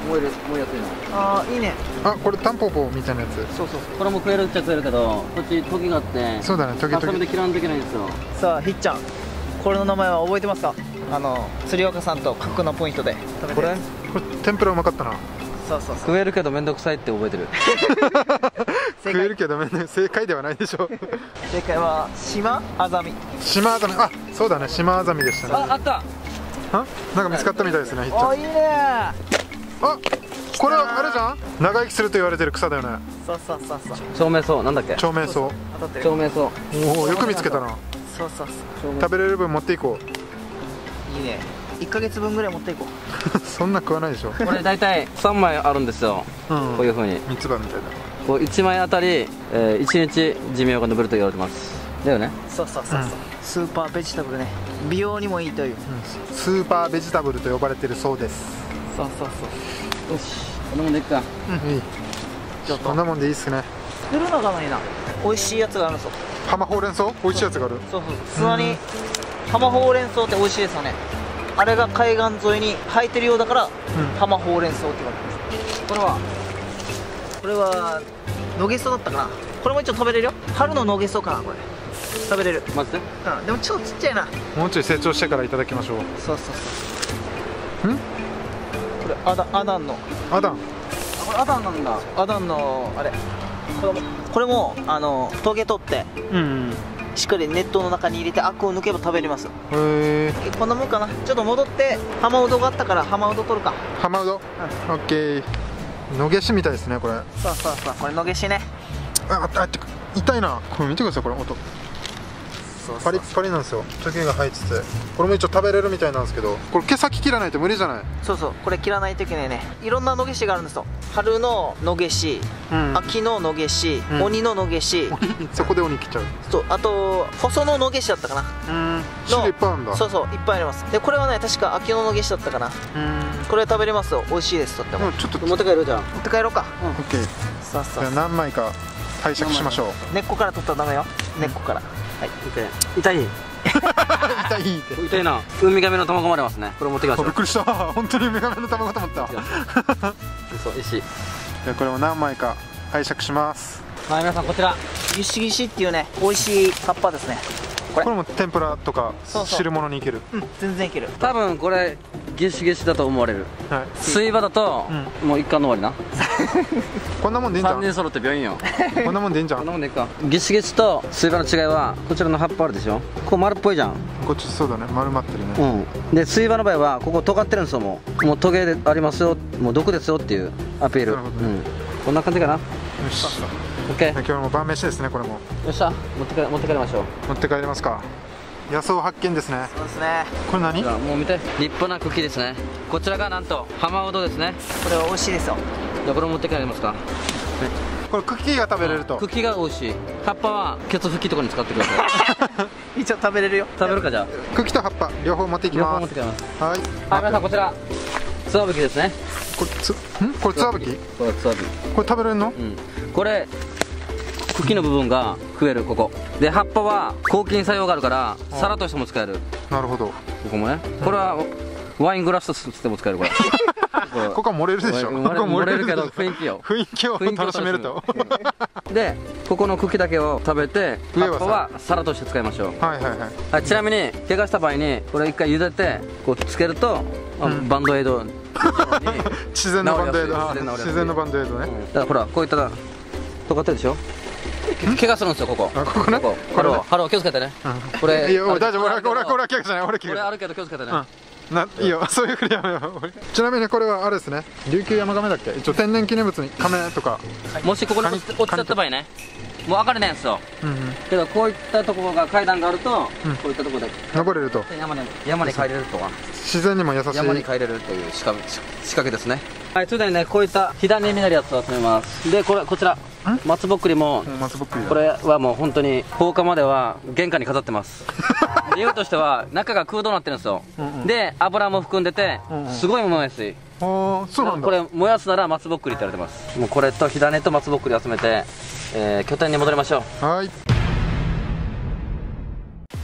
燃える燃えやすいの。 ああいいね。 あ、これタンポポみたいなやつ。 そうそうこれも食えるっちゃ食えるけど、こっちトゲがあってそうだね、トゲトゲ。 ハサミで切らんといけないんですよ。 さあひっちゃん、これの名前は覚えてますか？あの釣岡さんと角のポイントで食べて。 これこれ天ぷらうまかったな。 そうそうそう。 食えるけどめんどくさいって覚えてる。 食えるけどめんど正解ではないでしょ。 正解は島アザミ。 島アザミ、あ、そうだね、島アザミでしたね。 あ、あった。 あ、なんか見つかったみたいですね、ひっちゃん。 おいいね。 あ、これあれじゃん、長生きすると言われてる草だよね。 そうそうそうそう。 長命草なんだっけ？ 長命草。 当たってる。 長命草。 おお、よく見つけたな。 そうそうそう。 食べれる分持っていこう。 いいね。いっかげつぶんぐらい持っていこう。 そんな食わないでしょ。 これ大体さんまいあるんですよ。 うん、 こういう風に三つ葉みたいな。 こういちまいあたり、えー、いちにち寿命が延びると言われてますだよね。 そうそうそうそう、 うん、 スーパーベジタブルね。美容にもいいという、 うん、スーパーベジタブルと呼ばれてるそうです。 そうそうそう。 よし、こんなもんでいっか。 うん、いい。 ちょっとこんなもんでいいっすね。 作るのがないな。美味しいやつがあるんですよ。 浜ほうれん草、美味しいやつがある。 そうそうそう。砂に浜ほうれん草って美味しいですよね。あれが海岸沿いに生えてるようだから、 ん浜ほうれん草って言われてます。これはこれは野ゲソだったかな。これも一応食べれるよ。春の野ゲソかな、これ食べれる。 待って。 うん、でも超ちっちゃいな。 もうちょい成長してからいただきましょう。 そうそうそう。 ん？ これアダアダンのアダン。 あ、これアダンなんだ。 アダンのあれこれもこれもあのトゲ取ってうん。 しっかりネットの中に入れてアクを抜けば食べれます。 へえ。 こんなもんかな。ちょっと戻って浜うどがあったから浜うど取るか。 浜うど。オッケー。野毛しみたいですね、これ。 そうそうそう、これ野毛しね。 あ、あ、あ、てか痛いな。これ見てください、これ音。 そうそうパリッパリなんですよ。トゲが入ってて、これも一応食べれるみたいなんですけど、これ毛先切らないと無理じゃない。 そうそう、これ切らないといけないね。いろんな野毛しがあるんですよ。春の野毛し、 うん。 秋の野毛し、 うん鬼の野毛し、 そこで鬼切っちゃう。 そうあと細の野毛しだったかな。 うん。種類いっぱいあるんだ。 そうそういっぱいあります。でこれはね確か秋の野毛しだったかな。 うん。 これ食べれますよ。美味しいです。とっても。 もうちょっと持って帰るじゃん。 持って帰ろうか。 オッケー。 さあさあじゃあ何枚か拝借しましょう。 根っこから取ったらダメよ。根っこから。はい。 痛い。痛い。 痛いって。 痛いな。ウミガメの卵までますね。これ持ってきましょう。 びっくりした。本当にウミガメの卵と思った。 そう石。 じゃあこれも何枚か拝借します。 はい、皆さんこちら。 ギシギシっていうね美味しい葉っぱですね。これこれも天ぷらとかそうそう汁物にいける。 うん全然いける。 多分これゲシゲシだと思われる。 はい。 水場だと、もう一貫の終わりな。 こんなもんでいいんじゃん。 三人揃って病院よ。 こんなもんでいいんじゃこんなもん。 んでいいか。ゲシゲシと水場の違いはこちらの葉っぱあるでしょ。こう丸っぽいじゃん。 こっちそうだね、丸まってるね。 うん。で水場の場合はここ尖ってるんですよ。もうもうトゲでありますよ。もう毒ですよっていうアピール。 なるほどねうん。こんな感じかな。 よし。 オッケー。 今日も晩飯ですね、これも。 よっしゃ。持って帰持って帰りましょう。 持って帰りますか。野草発見ですね。 そうですね。 これ何？ ほらもう見て立派な茎ですね。こちらがなんと浜うどですね。 これは美味しいですよ。 じゃあこれ持って帰りますか。 これ茎が食べれると。 茎が美味しい。葉っぱはケツ拭きとかに使ってください。 一応食べれるよ。 食べるかじゃあ。 茎と葉っぱ両方持っていき両方ます。 持って帰ります。 はい。 はい、皆さんこちらツワブキですね。 これつん？これツワブキ？ これツワブキ。 これ食べれるの？ うん。これ茎の部分が食えるここ。で葉っぱは抗菌作用があるから皿としても使える。 なるほど。 ここもね。これはワイングラスとしても使えるこれ。 ここは漏れるでしょ。ここは漏れるけど雰囲気よ。 雰囲気を楽しめると。 でここの茎だけを食べて上は葉っぱは皿として使いましょう。 はいはいはい。 はい、ちなみに怪我した場合にこれ一回茹でてこうつけると、あうんバンドエイド自然のバンドエイド。 治りやすい自然のバンドエイドね。 だからほらこういったとかってるでしょ。怪我するんですよここ。 あ、ここね。 こここれねハローハロー気をつけてね。 うんこれいや、俺大丈夫。俺はこれ俺は俺は怪我じゃない。俺は怪我じゃない。 これあるけど気をつけてね。 うんないいよ、そういうふうにやめよう。ちなみにこれはあれですね、琉球山亀だっけ。一応天然記念物に亀とか。 もしここに落ち落ちちゃった場合ね、もう分かれないんですよ。 うんうん。 けどこういったところが階段があると、 うんこういったところで登れると。 山に山に帰れるとか自然にも優しい。 山に帰れるという仕掛け仕掛けですね。はい、ついでにねこういった火種になるやつを集めます。でこれこちら松ぼっくりもうん松ぼっくりだ。 これはもう本当に放課までは玄関に飾ってます理由としては中が空洞になってるんですよ、 うんうんで油も含んでてうんうんすごい燃えやすい。 ああ、そうなんだ。 これ燃やすなら松ぼっくりって言われてます。もうこれと火種と松ぼっくり集めて、えー拠点に戻りましょう。 はい。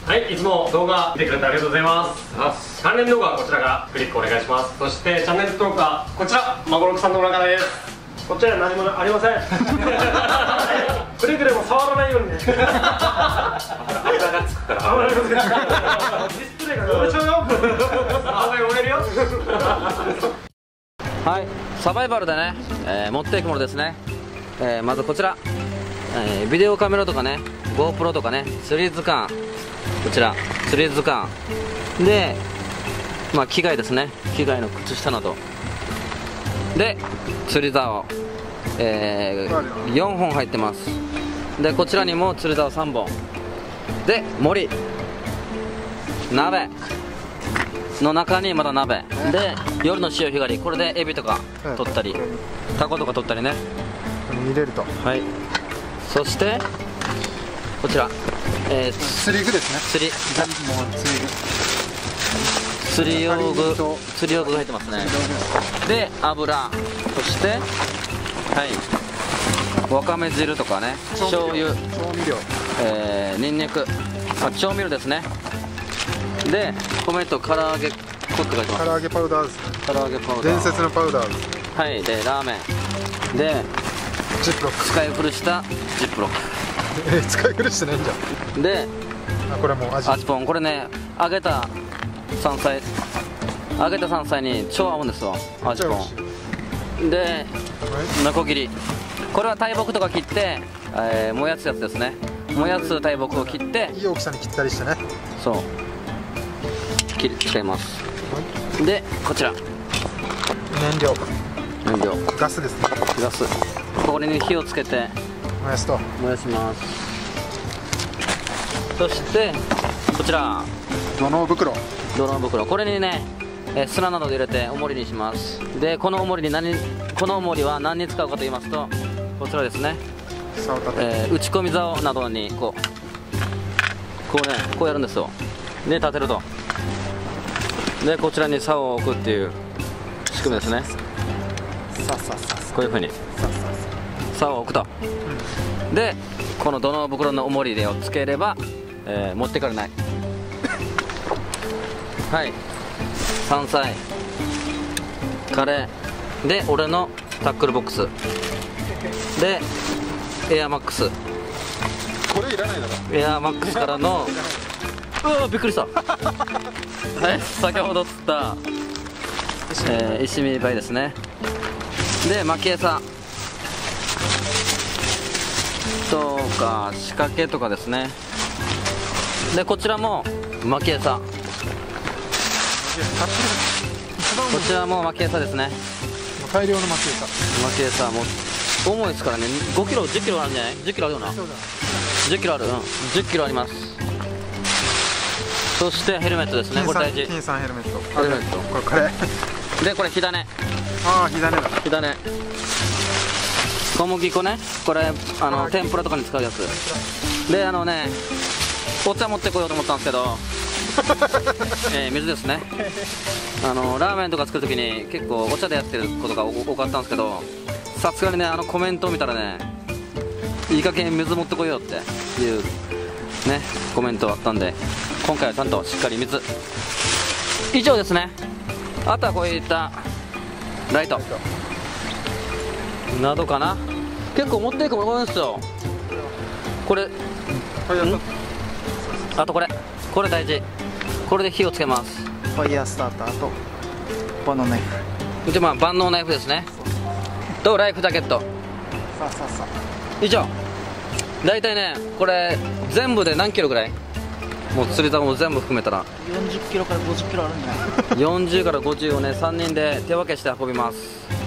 はい、いつも動画見てくれてありがとうございます。関連動画はこちらからクリックお願いします。そしてチャンネル登録はこちら、まごろくさんの裏側です。こちらに何もありません。くれぐれも触らないようにね。油がつくから。油がつくから。ディスプレイが汚れちゃうよ。油が汚れるよ。 はい、サバイバルでね、えー、持っていくものですね。えー、まずこちら、えー、ビデオカメラとかね、GoPro とかね、釣り図鑑、こちら釣り図鑑で、まあ機械ですね、機械の靴下などで、釣り竿、えー、よんほん入ってます。でこちらにも釣り竿さんぼんで、森鍋の中にまた鍋で、夜の潮干狩り、これでエビとか取ったり、タコとか取ったりね、 見れると。 はい。そしてこちら、えー、 釣り具ですね。 釣りもう釣り具釣り用具釣り用具が入ってますね。で油、そしてはいわかめ汁とかね、醤油、 調味料、 えー、にんにく、あ調味料ですね。で米と唐揚げ粉って書いてます。 唐揚げパウダーですね。 唐揚げパウダー、 伝説のパウダーです。 はい。でラーメンでジップロック、 使い古したジップロッえ使い古してないんじゃクで、 ん。あこれもう味アジポン、これね揚げた山菜、揚げた山菜に超合うんですよ、アジポンで、ノコギリ、これは大木とか切って、えー、燃やすやつですね。燃やす大木を切って、 いい大きさに切ったりしてね。 そう切り使います。でこちら燃料、 燃料ガスですね。 ガス、これに火をつけて燃やすと。 燃やします。そしてこちら土のう袋、 土のう袋、これにね、えー砂などで入れて重りにします。でこの重りに何この重りは何に使うかと言いますと、こちらですね、 竿を立てて、 えー打ち込み竿などにこうこうねこうやるんですよ。で立てると、でこちらに竿を置くっていう仕組みですね。 さあさあさあ、 こういう風にさあさあさ竿を置くと、でこの土のう袋の重りをつければ、えー持ってかれない。はい、山菜、カレーで、俺のタックルボックスで、エアマックス、 あ、これいらないだろ。 エアマックスからのうわびっくりしたはい、先ほど釣った、えー、石見バイですね。で巻き餌とか仕掛けとかですね。でこちらも巻き餌、こちらも巻き餌ですね。 大量の巻き餌。 巻き餌も重いですからね、ごキロじゅっキロあるんじゃない？ じゅっ キロあるよな。 そうだ。 じゅっキロある、うん、じゅっキロあります。そしてヘルメットですね、これ大事。 金さんヘルメット。 ヘルメット、 これこれ。 でこれ火種、 ああ火種だ。 火種、小麦粉ね、これあの天ぷらとかに使うやつで、あのねお茶持ってこようと思ったんですけどえー、水ですね。あのラーメンとか作るときに結構お茶でやってることが多かったんですけど、さすがにねあのコメントを見たらね、いい加減水持ってこいよっていうねコメントあったんで、今回はちゃんとしっかり水、以上ですね。あとはこういったライトなどかな。結構持っていくもの多いんですよ。これ、 これやっあとこれこれ大事。これで火をつけます。 ファイヤースターターとバナナナイフ。 でまあ万能ナイフですね、とライフジャケット、 さあさあさあ、 以上。大体ねこれ全部で何キロぐらい、もう釣り竿も全部含めたらよんじゅっキロからごじゅっキロあるんじゃない？ よんじゅうからごじゅうをねさんにんで手分けして運びます。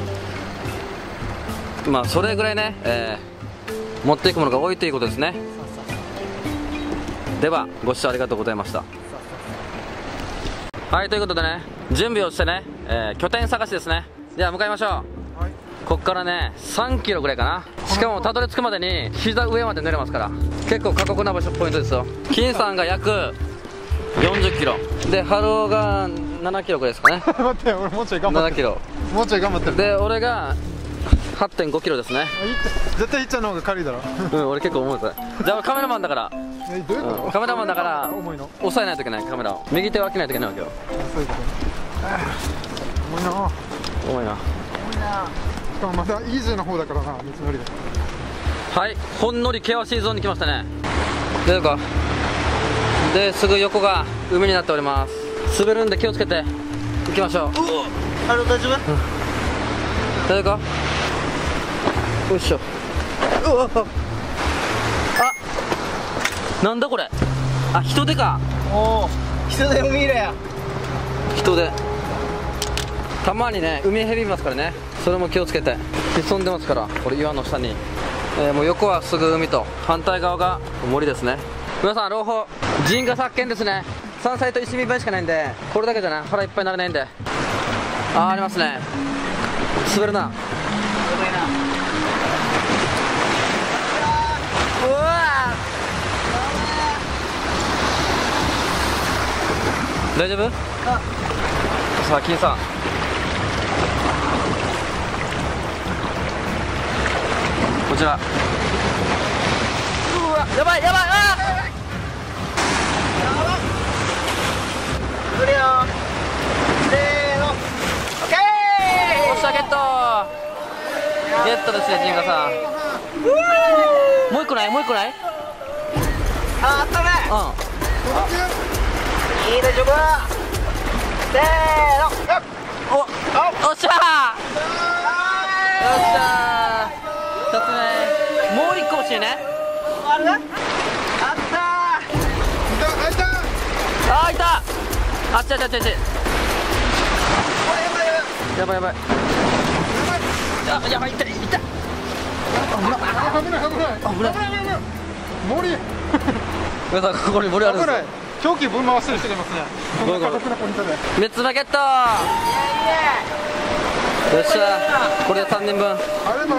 まあそれぐらいね、えー持っていくものが多いということですね。ではご視聴ありがとうございました。はい、ということでね準備をしてね、えー拠点探しですね。では向かいましょう。 はい。 こっからねさんキロぐらいかな。しかもたどり着くまでに膝上まで寝れますから、結構過酷な場所ポイントですよ。金さんが約よんじゅっキロで、ハローがななキロぐらいですかね待って、俺もうちょい頑張 7 ってキロる。もうちょい頑張ってる。 で俺が はってんごキロですね。 あいいって絶対いっちゃんの方が軽いだろ。 うん、俺結構重いです。じゃあ俺カメラマンだからえどういうこと？ カメラマンだから重いの？ 押さえないといけない。カメラを右手を開けないといけないわけよ。 そういうこと。重いな。 重いな。 しかもまだイージーの方だからな、道のりで。 はい、ほんのり険しいゾーンに来ましたね。出るか。ですぐ横が海になっております。滑るんで気をつけて行きましょう。 あれ大丈夫？ 大丈夫か。よいしょ。うわあ、なんだこれ。あ、人手か。 おお、人で海入れや。 人手。たまにね、海ヘビいますからね。それも気をつけて。潜んでますから、これ岩の下に。えー、もう横はすぐ海と反対側が森ですね。皆さん朗報、陣が発見ですね。山菜と石見分しかないんで、これだけじゃな腹いっぱいにならないんで。あー、ありますね。滑るな。 やばいな。 うわー、大丈夫？さあ金さん、こちら。うわ、やばいやばい、あ来るよ。せーの。オッケー、おっしゃ、ゲットゲットですね、ジンガさん。もう一個ない？もう一個ない？ ー。あ、あったね。 うん、 いいでしょうか。せーの。 お、おっしゃー、よっしゃー、ふたつめ。もう一個欲しいね。 あれ？あったー。 いた、あ、いた。 あー、いた。あっちゃちゃちゃちゃ。やばいやばい。あ、やばい、痛い痛い。 危ない危ない危ない危ない。 森。 皆さん、ここに森あるんですよ。 危ない。狂気ぶん回してる人がいますね。こんな過酷なポイントで。 めっつばゲット。よっしゃ、これでさんねんぶん。 あればあるほど。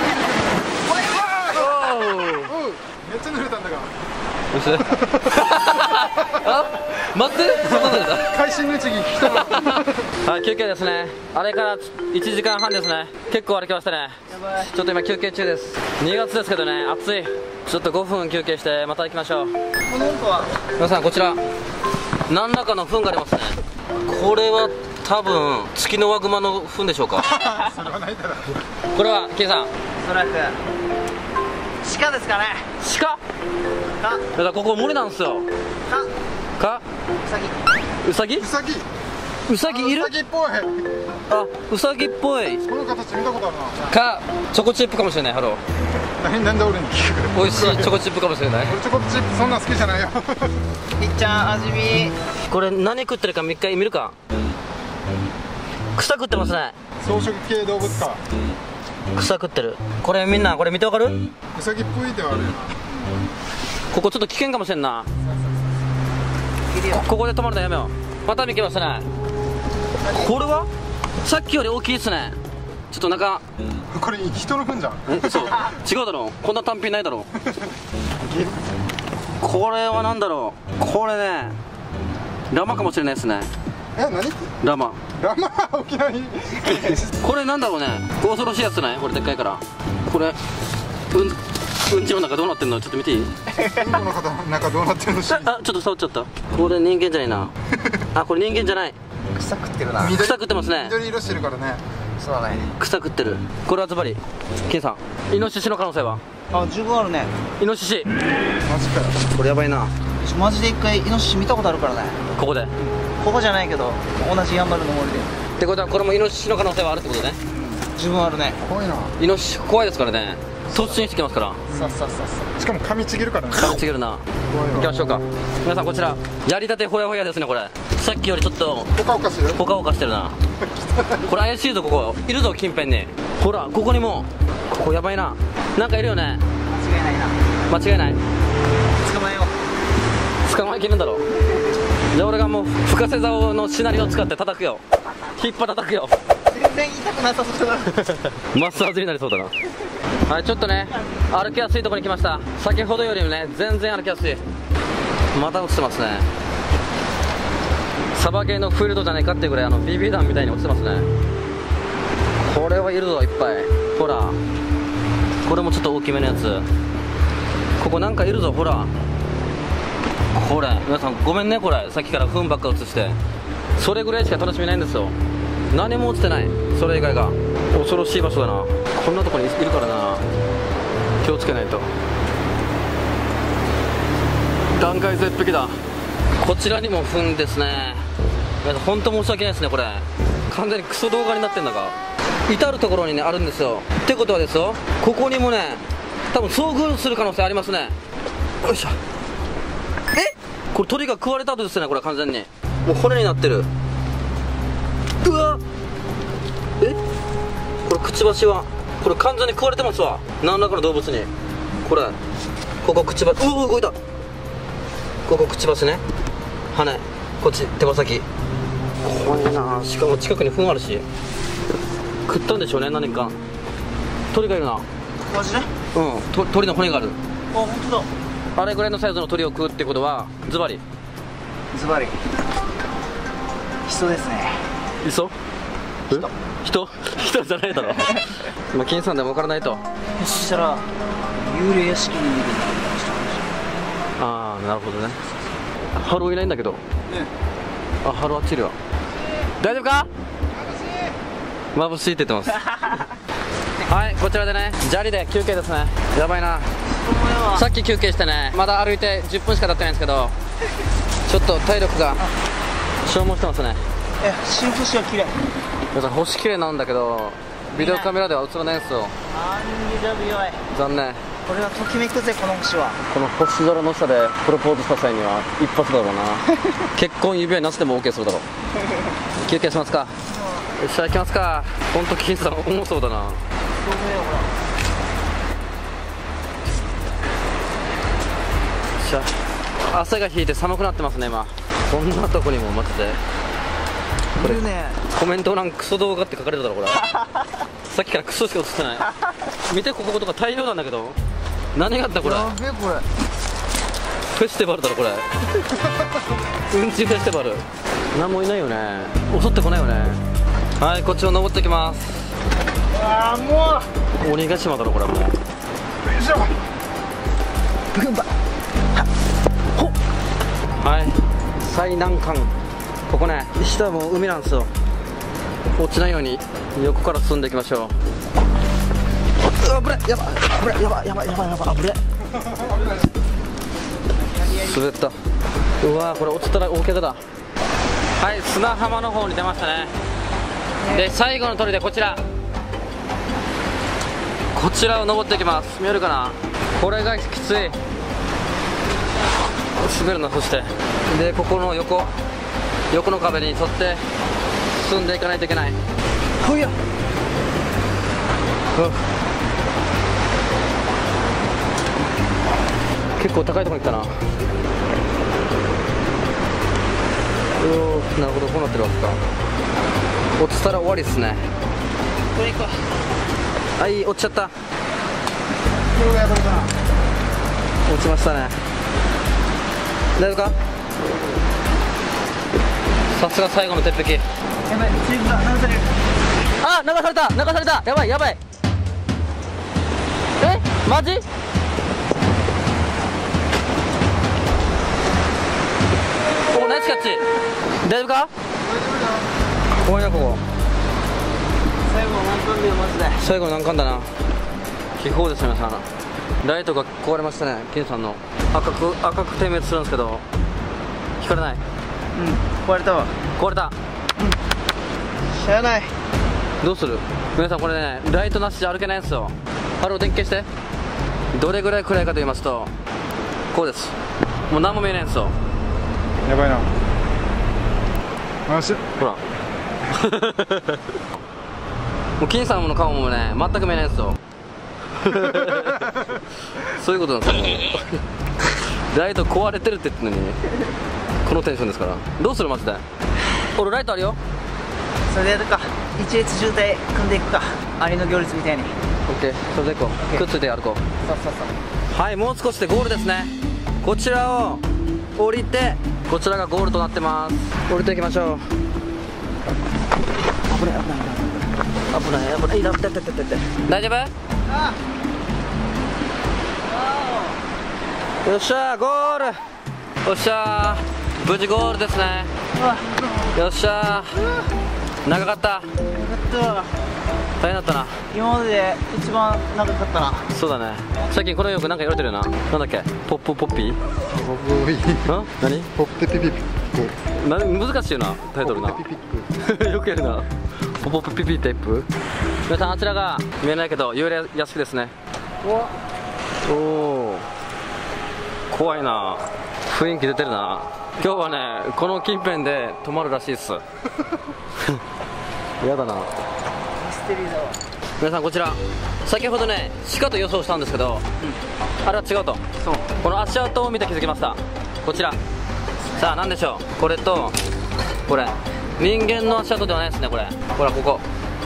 おお。 おう、めっちゃ濡れたんだが。 よっしゃ。あ、待って、そんなのだ。 会心の一撃来たな。 はい、休憩ですね。あれからいちじかんはんですね。結構歩きましたね。ちょっと今休憩中です。にがつですけどね、暑い。ちょっとごふん休憩してまた行きましょう。 この音は。 皆さん、こちら何らかの糞がありますね。これは多分ツキノワグマの糞でしょうか。 それはないだろ。 これは金さん、 おそらく鹿ですかね。 鹿。 かだからここ森なんですよ。 かかウサギ。 ウサギ。 ウサギ。 ウサギいるウサ？ギっぽい。 あ、ウサギっぽい。 この形見たことあるな。 かチョコチップかもしれない。ハロー。 何なんで俺に聞く。 美味しいチョコチップかもしれない。 俺チョコチップそんな好きじゃないよ。 ひっちゃん味見。 これ何食ってるか一回見るか。草食ってますね。 草食系動物か。 草食ってる。これみんなこれ見てわかる？ ウサギっぽいではあるよな。 ここちょっと危険かもしれんな。こ, ここで止まるのやめよう。また見来ましたね。これはさっきより大きいですね。ちょっと中。 これ人の糞じゃん。 え、そう違うだろう。こんな単品ないだろう。これは何だろう。これね、ラマかもしれないですね。 え、何？ ラマ。 ラマ沖縄に。 これなんだろうね。恐ろしいやつない？これでっかいから。これうんうんちの中どうなってんの？ちょっと見ていい？ うんこの方中どうなってるの？ あ、ちょっと触っちゃった。これ人間じゃないな。あ、これ人間じゃない。 草食ってるな。 草食ってますね。 緑色してるからね。 そうだね。 草食ってる。これはズバリ金さん、イノシシの可能性は？ あ、十分あるね。 イノシシ。 マジかよ。 これやばいな。 マジで一回イノシシ見たことあるからね。 ここで。 ここじゃないけど同じやんばるの森で。 ってことはこれもイノシシの可能性はあるってことね。 十分あるね。 怖いな。 イノシシ怖いですからね。突進してきますから。 さっさっさっさ。 しかも噛みちぎるからね。 噛みちぎるな。行きましょうか。皆さんこちらやりたてほやほやですね。これさっきよりちょっとポカポカしてる。 ポカポカしてるな。これ怪しいぞ。ここいるぞ近辺に。ほらここにも。ここやばいな。なんかいるよね。 間違いないな。 間違いない。 捕まえよう。 捕まえきるんだろう。じゃあ俺がもう深瀬竿のシナリオを使って叩くよ。引っ張叩くよ。 全然痛くなさそうだな。 マッサージになりそうだな。はい、ちょっとね歩きやすいところに来ました。先ほどよりもね全然歩きやすい。また落ちてますね。サバ系のフィールドじゃないかっていうぐらいあの ビービー 弾みたいに落ちてますね。これはいるぞいっぱい。ほらこれもちょっと大きめのやつ。ここなんかいるぞ。ほらこれ皆さんごめんね、これさっきから糞ばっか映してそれぐらいしか楽しみないんですよ。何も映ってない、それ以外が。恐ろしい場所だな。こんなところにいるからな、気をつけないと。断崖絶壁だ。こちらにも糞ですね。本当申し訳ないですね。これ完全にクソ動画になってんだが、至る所にねあるんですよ。ってことはですよ、ここにもね多分遭遇する可能性ありますね。よいしょ。え、これ鳥が食われた後ですね。これ完全にもう骨になってる。うわ、え、これくちばしはこれ完全に食われてますわ、何らかの動物に。これここくちばし、うわ動いた。ここくちばしね、羽、こっち手羽先。怖いな。しかも近くに糞あるし、食ったんでしょうね、何か。鳥がいるな。 マジで？ うんと、鳥の骨がある。 あ、本当だ。 あれぐらいのサイズの鳥を食うってことはズバリズバリ人ですね。 磯？人人人じゃないだろまあ金さんでも分からないと。 そしたら幽霊屋敷にいるのかもしれない。 ああなるほどね。ハローいないんだけど。 ね、 あ、ハローあっちいるわ。大丈夫か？眩しいって言ってますはい、こちらでね砂利で休憩ですね。やばいな。さっき休憩してね、まだ歩いてじゅっぷんしか経ってないんですけど、ちょっと体力が消耗してますね。 え、新星が綺麗。 皆さん星綺麗なんだけどビデオカメラでは映らないんですよ。 アンビラビオイ。 残念。 これはときめくぜ、この星は。 この星空の下でプロポーズした際には一発だろうな結婚指輪なしでも OK するだろう休憩しますか。よっしゃ行きますか。ほんと金さん重そうだな。汗が引いて寒くなってますね今。こんなとこにもマジでこれ、ね、コメント欄クソ動画って書かれてたろこれさっきからクソしか映ってない見て、こことか大量なんだけど何があったこれ。 やべえこれフェスティバルだろこれうんちフェスティバル。何もいないよね、襲ってこないよね。はい、こっちを登ってきます。 ああもう鬼ヶ島だろこれもう。よいしょ。 群馬はい、最難関。ここね、下はもう海なんですよ。落ちないように横から進んでいきましょう。うわ、危ない、やばいやばいやばいやばいやばい、危ない滑った。うわ、これ落ちたら大怪我だ。はい、砂浜の方に出ましたね。で、最後の砦こちら、こちらを登っていきます。見えるかな。これがきつい、滑るな。そしてで、ここの横横の壁に沿って進んでいかないといけない。ほいや、結構高いところに来たな。うお、なるほど、こうなってるわけか。落ちたら終わりっすね。 これ行こう。 はい、落ちちゃった。 これがやばいかな。 落ちましたね。大丈夫か。さすが最後の鉄壁。 やばい、チーズが流される。 あ、流された流された。やばいやばい。え、マジ。お、ナイスキャッチ。大丈夫か。怖いなここ。 最後の難関だよマジで。 最後の難関だな。気泡です皆さん。ライトが壊れましたね。金さんの赤く赤く点滅するんですけど光らない。 うん、壊れたわ。 壊れた。 うん、しゃあない。 どうする皆さん、これねライトなしで歩けないんですよ。ハロー、電気消して。どれぐらい暗いかと言いますとこうです。もう何も見えないんですよ。 やばいな。よし、 ほらもう金さんの顔もね全く見えないんですよそういうことなんですよライト壊れてるって言ってんのにこのテンションですから。どうするマジで。俺ライトあるよ。 それでやるか。一列渋滞組んでいくか、アリの行列みたいに。 オッケー、それでいこう。くっついて歩こう。 そうそうそう。 はい、もう少しでゴールですね。こちらを降りて、こちらがゴールとなってます。降りていきましょう。危ない危ない危ない危ない危ない。いらってってってって。大丈夫？ あよっしゃー、ゴール。 よっしゃー、無事ゴールですね。よっしゃー、長かった。大変だったな。 今までで一番長かったな。 そうだね。最近これよくなんか言われてるよな。なんだっけ、ポップポッピー、 ポップん何ポップピピピッな、難しいよなタイトルな。 ポップピピッよくやるな。ポポピピピテープ。皆さん、あちらが見えないけど幽霊屋敷ですね。おお、怖いな。雰囲気出てるな。今日はね、この近辺で泊まるらしいっす。やだな。 ミステリーだわ。 皆さん、こちら先ほどね鹿と予想したんですけど、うん、あれは違うと。そう、この足跡を見て気づきました。こちらさあ何でしょう。これとこれ、人間の足跡ではないですね。これほら、ここ、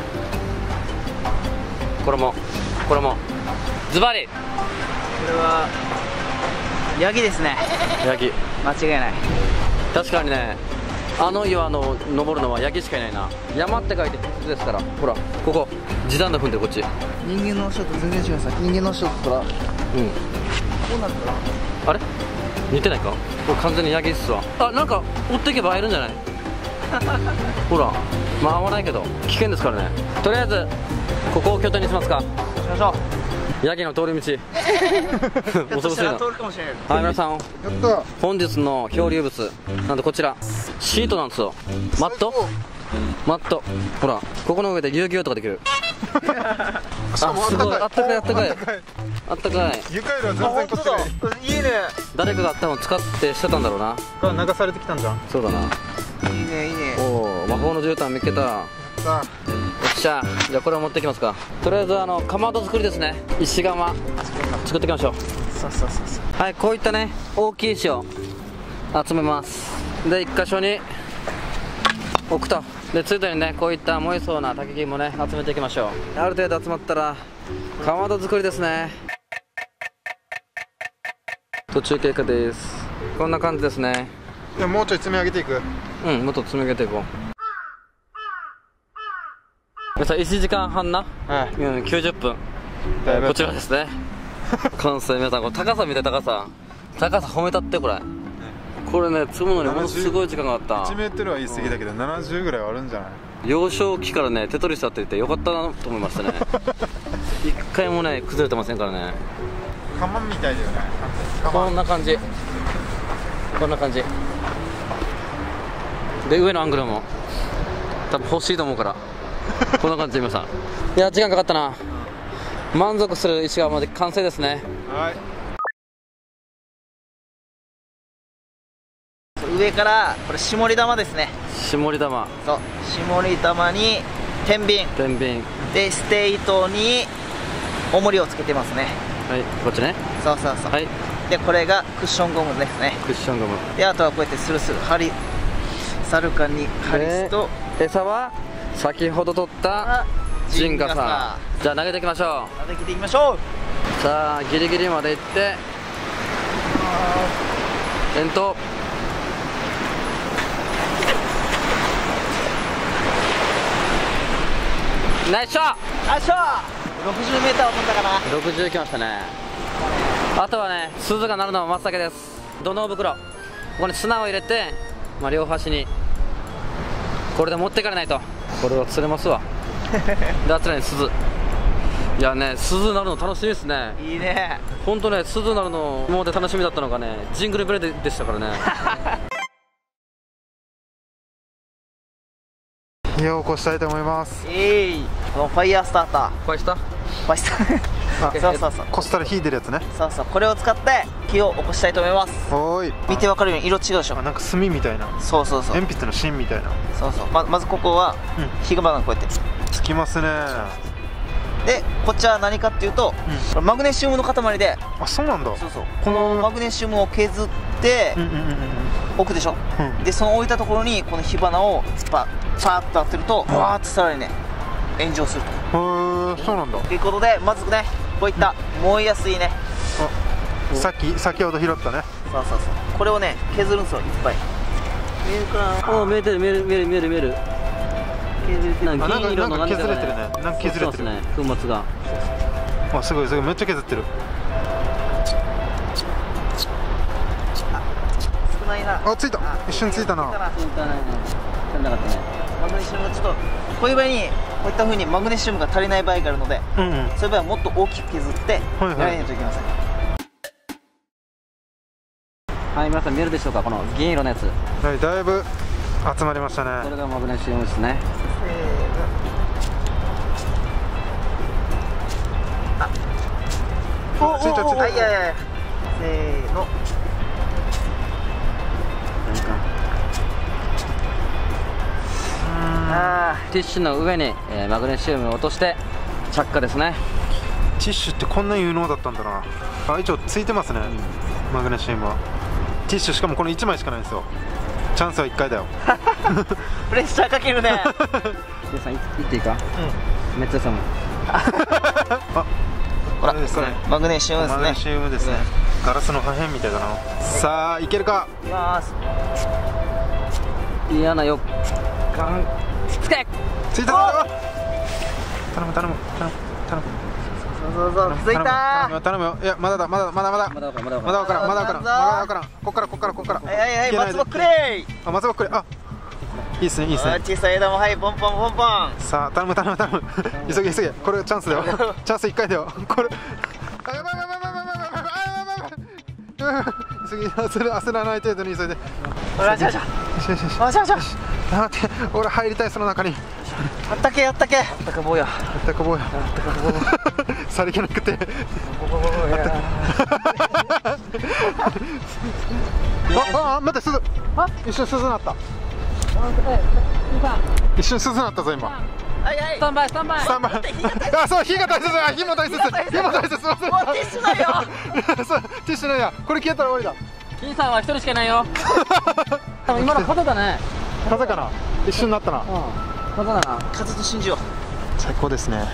これもこれもズバリこれはヤギですね。 ヤギ、 間違いない。 確かにね、あの岩の登るのはヤギしかいないな。山って書いて鉄ですから。ほら、ここ地団の踏んでる、こっち。 人間の足と全然違うさ。人間の足とったら、うん、こうなったらあれ似てないか。これ完全にヤギっすわ。あ、なんか追っていけば会えるんじゃない？ほら、まあ会わないけど危険ですからね。とりあえずここを拠点にしますか。 しましょう。 ヤギの通り道。 ひょっとしたら通るかもしれない。 はい、皆さん、 やった本日の漂流物なんとこちらシートなんですよ。マットマット、ほら、ここの上で遊戯王とかできる。あ、すごい、あったかいあったかいあったかい。 床よりは全然こっちがいい。 いいね。 誰かが多分使ってしてたんだろうな。 これ流されてきたんじゃん。 そうだな。 いいね、いいね。 おお、魔法の絨毯見つけた。よさあ、 っしゃ、じゃあこれを持ってきますか。とりあえずあのかまど作りですね。石窯作っていきましょう。 そうそうそうそう。 はい、こういったね大きい石を集めます。で一箇所に置くと。でついでにね、こういった燃えそうな竹木もね集めていきましょう。ある程度集まったらかまど作りですね。途中経過です。こんな感じですね。 いや、もうちょい積み上げていく。 うん、もっと積み上げていこう。皆さんいちじかんはんな、 はい、 うん、きゅうじゅっぷん、 だいぶこちらですね。完成。皆さん、これ高さ見て、高さ高さ褒めたって。これこれね、積むのにものすごい時間があった。 いちメートルは言い過ぎだけどななじゅうぐらいはあるんじゃない。 幼少期からねテトリスやっていてよかったなと思いましたね。一回もね崩れてませんからね。 カマンみたいだよね。 こんな感じ、こんな感じで、上のアングルも多分欲しいと思うからこんな感じで。皆さん、いや時間かかったな。満足する石窯まで完成ですね。 はい。 上からこれ絞り玉ですね。 絞り玉、 そう、絞り玉に天秤天秤でステートに重りをつけてますね。 はい、こっちね。 そうそうそう、 はい、 でこれがクッションゴムですね。 クッションゴムであとはこうやってスルスル針、サルカに針すと、 餌は先ほど取ったジンガサ。じゃあ投げていきましょ投げていきましょう。 う。さあギリギリまで行って点灯。ナイスショット。 よいしょ。ろくじゅうメーターを飛んだかな。 ろくじゅうきましたね。あとはね、鈴が鳴るのは松茸です。土のう袋、ここに砂を入れて、まあ、両端にこれで持っていかれないと。これは釣れますわ。であちらに鈴。いやね、鈴鳴るの楽しみですね。 いいね。 ほんとね、鈴鳴るの今まで楽しみだったのがね、ジングルベルでしたからね。 火を起こしたいと思います。 えい、このファイヤースターター、 これしたファイスターそうそうそう、 こしたら火出るやつね。 そうそう、これを使って火を起こしたいと思います。 おーい。 見てわかるように色違うでしょ。 あ、なんか炭みたいな。 そうそうそう、 鉛筆の芯みたいな。 そうそう、ままずここは、 うん、 火がこうやってつきますね。 でこっちは何かっていうと、うん、これマグネシウムの塊で。 あ、そうなんだ。 そうそう、このマグネシウムを削って置くでしょ、うん、でその置いたところにこの火花をパッパーッと当てるとバーッとさらにね炎上すると。 へえ、そうなんだ。 ということで、まずねこういった燃えやすいね、 あ、さっき先ほど拾ったね。 そうそうそう、これをね削るんですよ、いっぱい。見えるかな。 おお、見えてる見える見える見える見える。 なんか銀色のなんか削れてるね。なんか削れてるね、 粉末が。 あ、すごいすごい、めっちゃ削ってる。 ないな。 あ、ついた。一瞬ついたな。 ついたね。足りなかったね。 マグネシウムがちょっとこういう場合にこういった風にマグネシウムが足りない場合があるので、 うんうん。 そういう場合はもっと大きく削ってやらないといけません。 はい、皆さん見えるでしょうか、この銀色のやつ。 はい、だいぶ集まりましたね。 これがマグネシウムですね。 せーの。あ、 ついたついた。 あ、いやいやいや。せーの。あティッシュの上に、えー、マグネシウムを落として着火ですね。 ティッシュってこんな有能だったんだな。あ、一応ついてますね、うん、マグネシウムは。ティッシュしかもこのいちまいしかないんですよ。チャンスはいっかいだよ。 プレッシャーかけるね。 皆さんいっていいか、うん、めっちゃ寒い。 あ、 ほら、 これですね、 マグネシウムですね。 マグネシウムですね、うん、ガラスの破片みたいだな。さあ、いけるか。 いきます。 嫌な予感つけ。 ついたぞ。頼む頼む頼む頼む。 そうそうそう、ついたー。 頼むよ。いや、まだだまだまだまだまだまだまだわからんまだわからんまだわからん。こっからこっからこっから。 はいはいはい、松ぼっくり。 あ、松ぼっくり。あ、いいっすねいいっすね。 小さい枝も、はい、ポンポンポンポン。 さあ、頼む頼む頼む。急げ急げ。これチャンスだよ。チャンスいっかいだよ。これ。あ、やばいやばいやばいやばいやばいやばいやばいやばい。急ぎ焦ら焦らない程度に急いで。 よしよしよしよしよしよし。 待って、俺入りたいその中に。 あったけあったけ。あったか棒や。 あったか棒や。あったか棒。さりげなくて。ああ、待って、鈴。あ、一瞬鈴鳴った。一瞬鈴鳴ったぞ今。 はいはい。 スタンバイスタンバイ。 スタンバイ。あ、そう、火が大切だ。火も大切。火も大切。すみません。 もうティッシュないよ。 そう、ティッシュないや。これ消えたら終わりだ。 金さんは一人しかいないよ。多分今の風だね。 風かな。一瞬なったな。 うん。風だな。 風と信じよう。 最高ですね。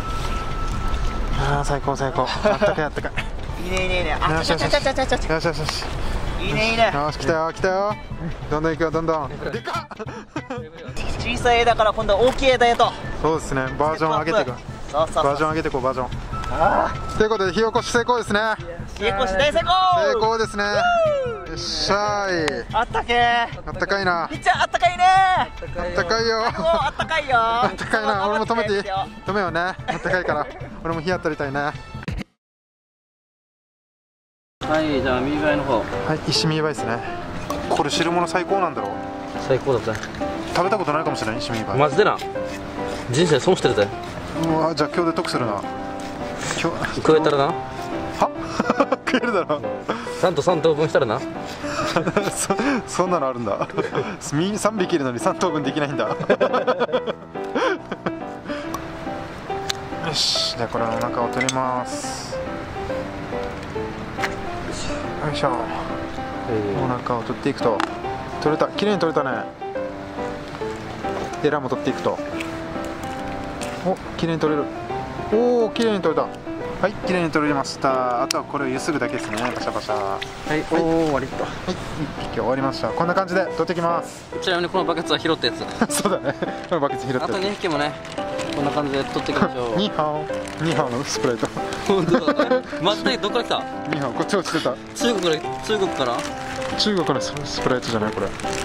ああ、最高最高。あったかいあったかい。 いいねいいねいいね。あ、ちゃちゃちゃちゃちゃちゃちゃ。 よしよしよし。 いいねいいね。 よし、来たよ来たよ。どんどん行くよどんどん。でかっ。 小さい枝から今度は大きい枝へと。 そうですね。バージョン上げていく。 そうそうそう。 バージョン上げていこうバージョン。ということで火起こし成功ですね。 火起こし大成功。 成功ですね。よっしゃーい。 あったけー。 あったかいな。 みっちゃんあったかいねー。 あったかいよ。 あったかいよ。 あったかいな。俺も止めていい？止めようね。あったかいから。俺も火当たりたいね。 はい、じゃあミーバイの方。 はい、石ミーバイですね。これ汁物最高なんだろう。 最高だぜ。 食べたことないかもしれない石ミーバイ。 マジでな。人生損してるぜ。 うわ、じゃあ今日で得するな。今日食えたらな。 は食えるだろ。 さんとさん等分したらな。 そ, そんなのあるんだ。さんびきいるのにさん等分できないんだ。よし、じゃあこれお腹を取ります。よいしょ。お腹を取っていくと取れた。綺麗に取れたね。エラも取っていくと、お、綺麗に取れる。おお、綺麗に取れた。はい、綺麗に取れました。あとはこれをゆすぐだけですね。バシャバシャ。はい、 おお、終わりと。 はい、いっぴき終わりました。こんな感じで取ってきます。 ちなみにこのバケツは拾ったやつ。 そうだね。このバケツ拾ったやつ。 あとにひきもね、こんな感じで取っていきましょう。 にはお、にはおのスプライト。 本当だ。待って、どっから来た？ にはお、こっち落ちてた。 中国から中国から？ 中国のスプライトじゃないこれ。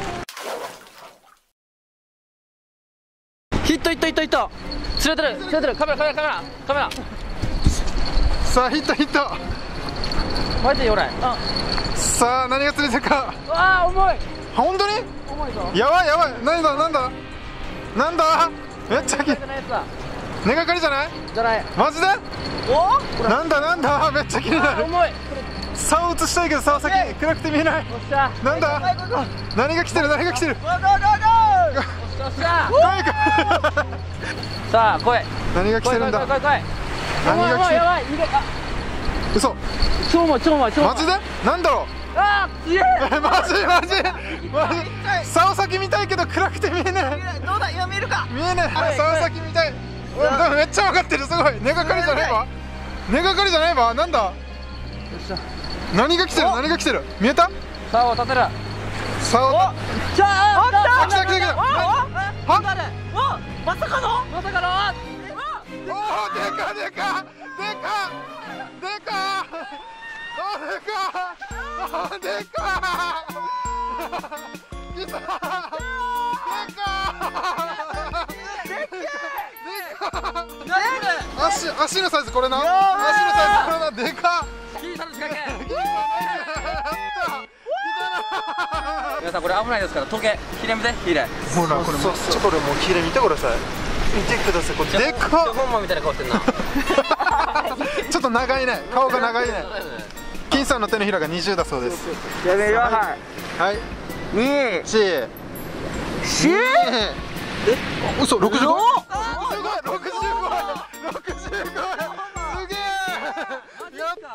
ヒットヒットヒットヒット。釣れてる釣れてる。カメラカメラカメラカメラ。 さあヒットヒット。 マジでよれ。 さあ何が釣れてるか。 わあ、重い。 本当に？ 重いぞ。 やばいやばい。なんだなんだなんだ。めっちゃき根がかりじゃない？ じゃない。 マジで？お？なんだなんだ。めっちゃ気になる。 重い。 竿映したいけど竿先暗くて見えない。なんだ？何が来てる何が来てる。 さあ来い。 何が来てるんだ。 来い来い来い。 何が来てる。 やばい。 嘘。 超も超も超も。 マジで？なんだろう。 ああ、強い。 マジマジマジ。竿先見たいけど暗くて見えない。 どうだ、今見えるか。 見えない。竿先見たい。めっちゃ分かってる。すごい。根がかりじゃないわ。根がかりじゃないわ。なんだ。何が来てる何が来てる。見えた？ 竿を立てる。 竿。 じゃあ、 あった来た来た来た。 は？まさかの？ まさかの？ おお、でかでかでかでか。おでか。おでか。 金さんでか足足のサイズこれな。足のサイズこれな。でかっ。 金さんの仕掛け。皆さんこれ危ないですから、時計ヒレ見て、ヒレ。 ほらこれもうちょこれもうヒレ見てください。見てください。これでかっ。 本間みたいな顔してんな。 ちょっと長いね。顔が長いね。金さんの手のひらがにじゅうだそうです。 やめよ。 はい。 に、 し、 し、 え、嘘ろくじゅうご。すごいろくじゅうご。ろくじゅうご。すげえ。やった。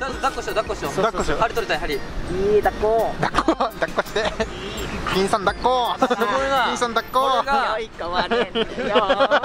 抱っこしよう、抱っこしよう。 抱っこしよう。 針取りたい、針。 いいだこ。 抱っこ、抱っこして。金さん抱っこ。 すごいな。 金さん抱っこ。 良いか悪いよ。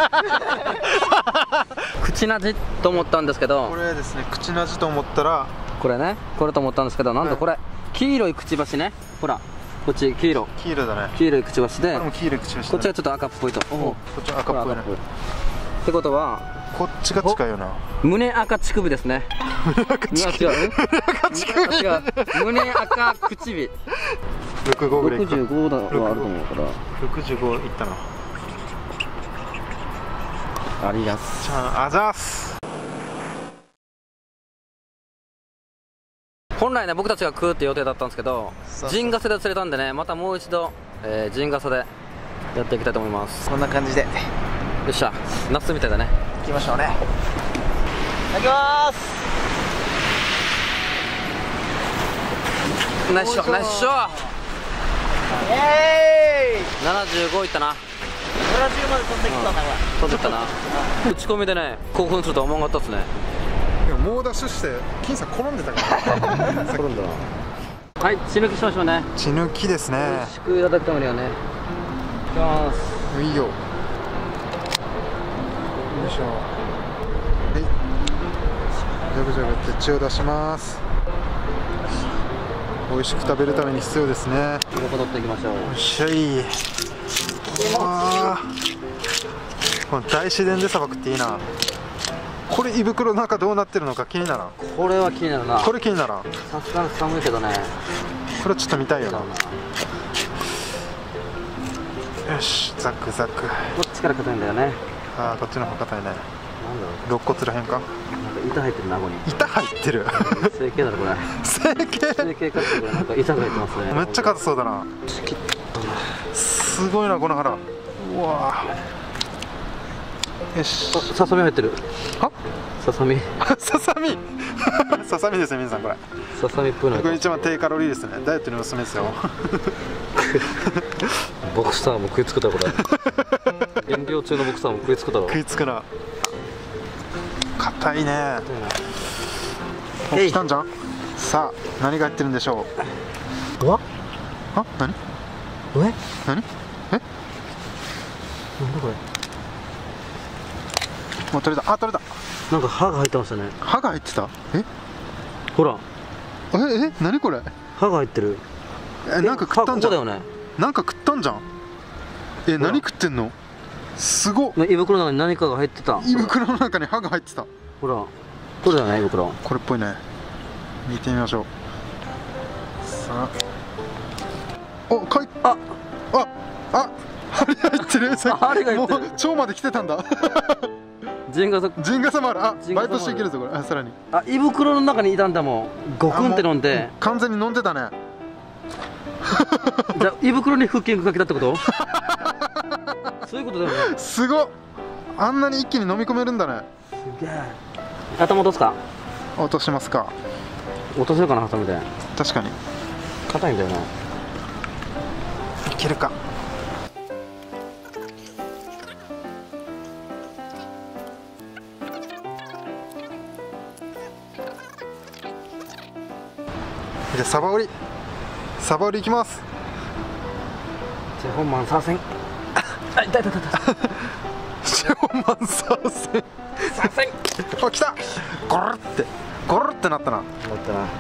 口なじと思ったんですけど、 これですね、口なじと思ったらこれね、これと思ったんですけど、なんとこれ黄色いくちばしね。ほら、こっち黄色。 黄色だね。 黄色いくちばしで、 これも黄色い口ばしだね。 こっちはちょっと赤っぽいと。 こっちは赤っぽいね。 ってことは、 こっちが近いよな。 胸赤乳首ですね。 胸赤乳首。 胸赤乳首。違う。胸赤唇。 ろくじゅうごぐらいいくか。 ろくじゅうごだはあると思うから。 ろくじゅうごいったな。 ありがす。 じゃあ、あざーす。 本来ね、僕たちが食うって予定だったんですけど、 そうそうジンガセで釣れたんでね、またもう一度、えー、ジンガセでやっていきたいと思います。 こんな感じでよっしゃ、夏みたいだね。 いきましょうね。いただきます。 ナイスショナイスショイエーイ。 ななじゅうごいったな。 ブラジルまで飛んできたな、こ飛んでったな。打ち込みでね、興奮するとは思わなかったっすね。 でも猛ダッシュして金さん転んでたから転んだな。はい、血抜きしましょうね。 血抜きですね。 美味しくいただくためにはね。いきます。 いいよ。よいしょ。はい。ジャブジャブって血を出します。美味しく食べるために必要ですね。 横取っていきましょう。 よっしゃい。うわー、この大自然でさばくっていいな。これ胃袋の中どうなってるのか気にならん。 これは気になるな。 これ気にならん。 さすがに寒いけどね。 これちょっと見たいよな。よし、ザクザク。 こっちから硬いんだよね。 ああ、こっちの方硬いね。 なんだろ肋骨らへんか。 う。なんか板入ってるな、顎に。 板入ってる。 整形だろこれ。 整形。 整形かってこれなんか板が入ってますね。 めっちゃ硬そうだな。すごいなこの腹。うわー。よし。 あ、ささみ入ってる。 は？ ささみ。 ささみ。ささみですね皆さんこれ。 ささみっぽいの。 これ一番低カロリーですね。ダイエットにおすすめですよ。 ボクサーも食いつくだろこれ。減量中のボクサーも食いつくだろ。 食いつくな。硬いね。お、 えい来たんじゃん。さあ何が入ってるんでしょう。 うわ？ あ、何？ え？ 何？え？ なんだこれ。 もう取れた。あ、取れた。 なんか歯が入ってましたね。 歯が入ってた。え？ ほら、 え、え、何これ。 歯が入ってる。 え、なんか食ったんじゃん。 歯ここだよね。 なんか食ったんじゃん。え、何食ってんの。すごっ。 胃袋の中に何かが入ってた。 胃袋の中に歯が入ってた。 ほら、これだよね、胃袋。 これっぽいね。見てみましょう。さあ。お、かい。 あ、 あ、あ、針入ってる。さ針が入ってるもう腸まで来てたんだ。 ジンガサ。 ジンガサもある。あ、 ジンガサもあるバイトしていけるぞこれ。あ、さらに。 あ、胃袋の中にいたんだもん。ゴクンって飲んで。 完全に飲んでたね。 じゃあ胃袋に腹筋がかけたってことそういうことだよね。 すごっ。あんなに一気に飲み込めるんだね。 すげえ。頭落とすか。 落としますか。 落とせるかな、ハサミで。 確かに。 硬いんだよな。 いけるか。じゃあサバ折り。サバ折りいきます。 じゃあ本番参戦。あ、痛い痛い痛い痛い。 シェオマン参戦。 参戦。 あ、来た。ゴロってゴロってなったな。 だったな。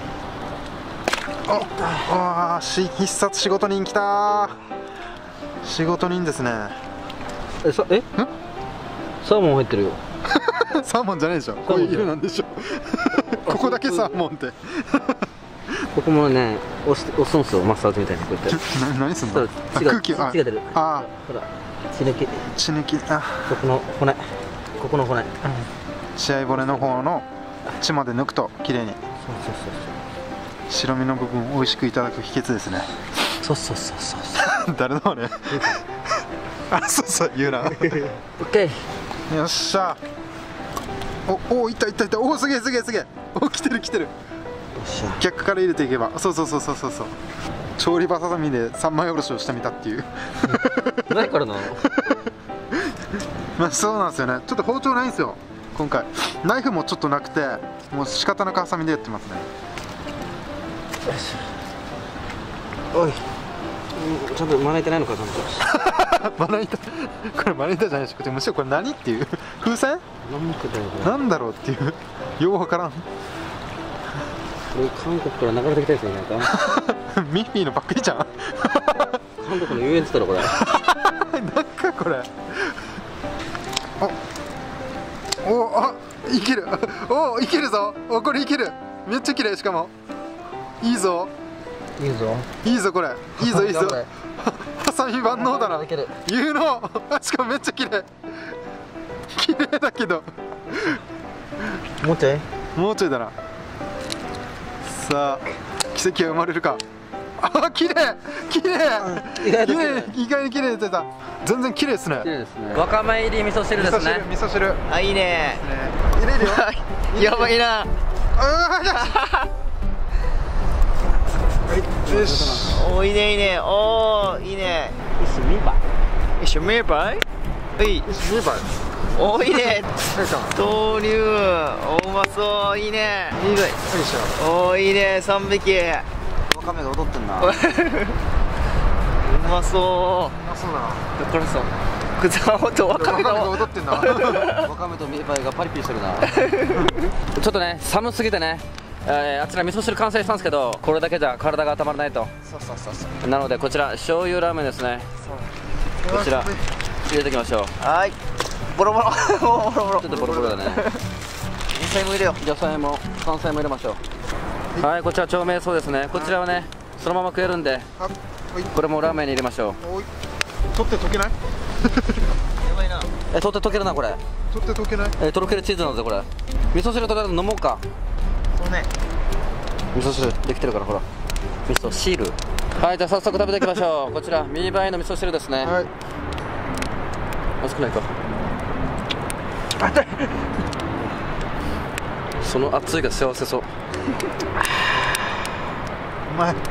ああ、し必殺仕事人来た。仕事人ですね。 え、さ、え？サーモン入ってるよ。 サーモンじゃないでしょ。こういう色なんでしょ。ここだけサーモンって。 ここもね押す押すんすよ、マッサージみたいにこうやってな何すんの？ 血が空気血が出る。 あほら血抜き、 あ血抜き、あここの骨、ここの骨。 試合骨の方の血まで抜くと綺麗にそうそうそう白身の部分を美味しくいただく秘訣ですね。 そうそうそうそうそう。 誰のあれあ、そうそう言うなオッケー。 よっしゃ。おお、いったいったいった。おお、すげえすげえすげえ。お、来てる来てる。 よっしゃ。 逆から入れていけば、そうそうそうそうそうそう。調理バサミで三枚おろしをしてみたっていう何からなの？ まあそうなんですよね。ちょっと包丁ないんですよ今回。ナイフもちょっとなくて、もう仕方なくハサミでやってますね。 よし。おい、ちゃんとまな板ないのかちゃんと。 まな板、これまな板じゃないし、これむしろこれ何っていう風船なんかだよこれ。 なんだろうっていうようわからんこれ韓国から流れてきたやつね、なんかミッフィーのパッケージじゃん韓国の遊園地だろこれ。 なんかこれ、おお、あ、いけるお、いけるぞ。お、これいける。めっちゃ綺麗。しかもいいぞいいぞいいぞ、これいいぞいいぞ頑張れ。 ハサミ万能だな。 いける。 有能しかもめっちゃ綺麗綺麗だけどもうちょい。 もうちょいだな。さあ奇跡は生まれるか。あ、綺麗綺麗意外と綺麗、意外に綺麗出た。全然綺麗ですね。 綺麗ですね。わかめ入り味噌汁ですね。 味噌汁あ、いいね。 入れるよやばいな。 あーよし。 おー、いいねいいね。おー、いいね。 一緒にば。 一緒メーバイ。はい。おー、いいね。豆乳。おー、うまそう。いいね。いいね。おー、いいね。三匹。 わかめが踊ってんな。 うまそう。 あ、そうだな。 だからさ、くざほとわかめがが踊ってんなわかめとミーバイがパリピリしてるな。ちょっとね寒すぎてね、えー、あちら味噌汁完成したんですけど、これだけじゃ体が温まらないと。 そうそうそうそう。 なのでこちら醤油ラーメンですね。こちら入れていきましょう。 はーい。ボロボロ。ボロボロ。 ちょっとボロボロだね。 野菜も入れよう。 野菜も山菜も入れましょう。はい、こちら調味そうですね。こちらはねそのまま食えるんで、これもラーメンに入れましょう。 おい、取って溶けないやばいな。 え、取って溶けるなこれ。 取って溶けない。 え、とろけるチーズなんだこれ。味噌汁とりあえず飲もうか。 そうね。 味噌汁できてるからほら。味噌汁。はい、じゃあ早速食べていきましょう。こちらミーバイの味噌汁ですね。 はい。 熱くないか。その熱いが幸せそう。 うまい。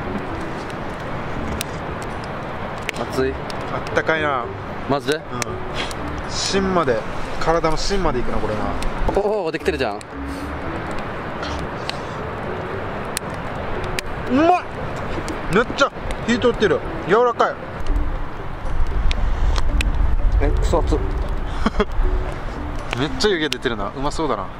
熱い。 あったかいな。 マジで。 うん。芯まで、体の芯までいくなこれな。 おお、できてるじゃん。 うまい。めっちゃ火通ってる。柔らかい。 え、くそ熱っ。 めっちゃ湯気出てるな。うまそうだな。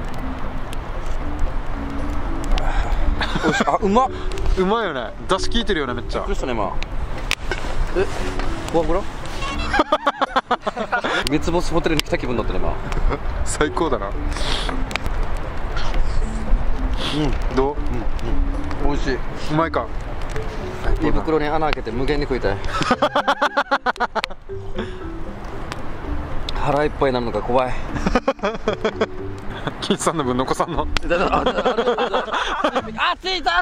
おいしい。あ、うまっ。 うまいよね。出汁効いてるよねめっちゃ。 びっくりしたね今。え、フォアグラ？三つ星ホテルに来た気分だったね今。 最高だな。 うん、 どう？ 美味しい。 うまいか。 胃袋に穴開けて無限に食いたい。腹いっぱいになるのが怖い。 金さんの分残さんの。 だからああついた。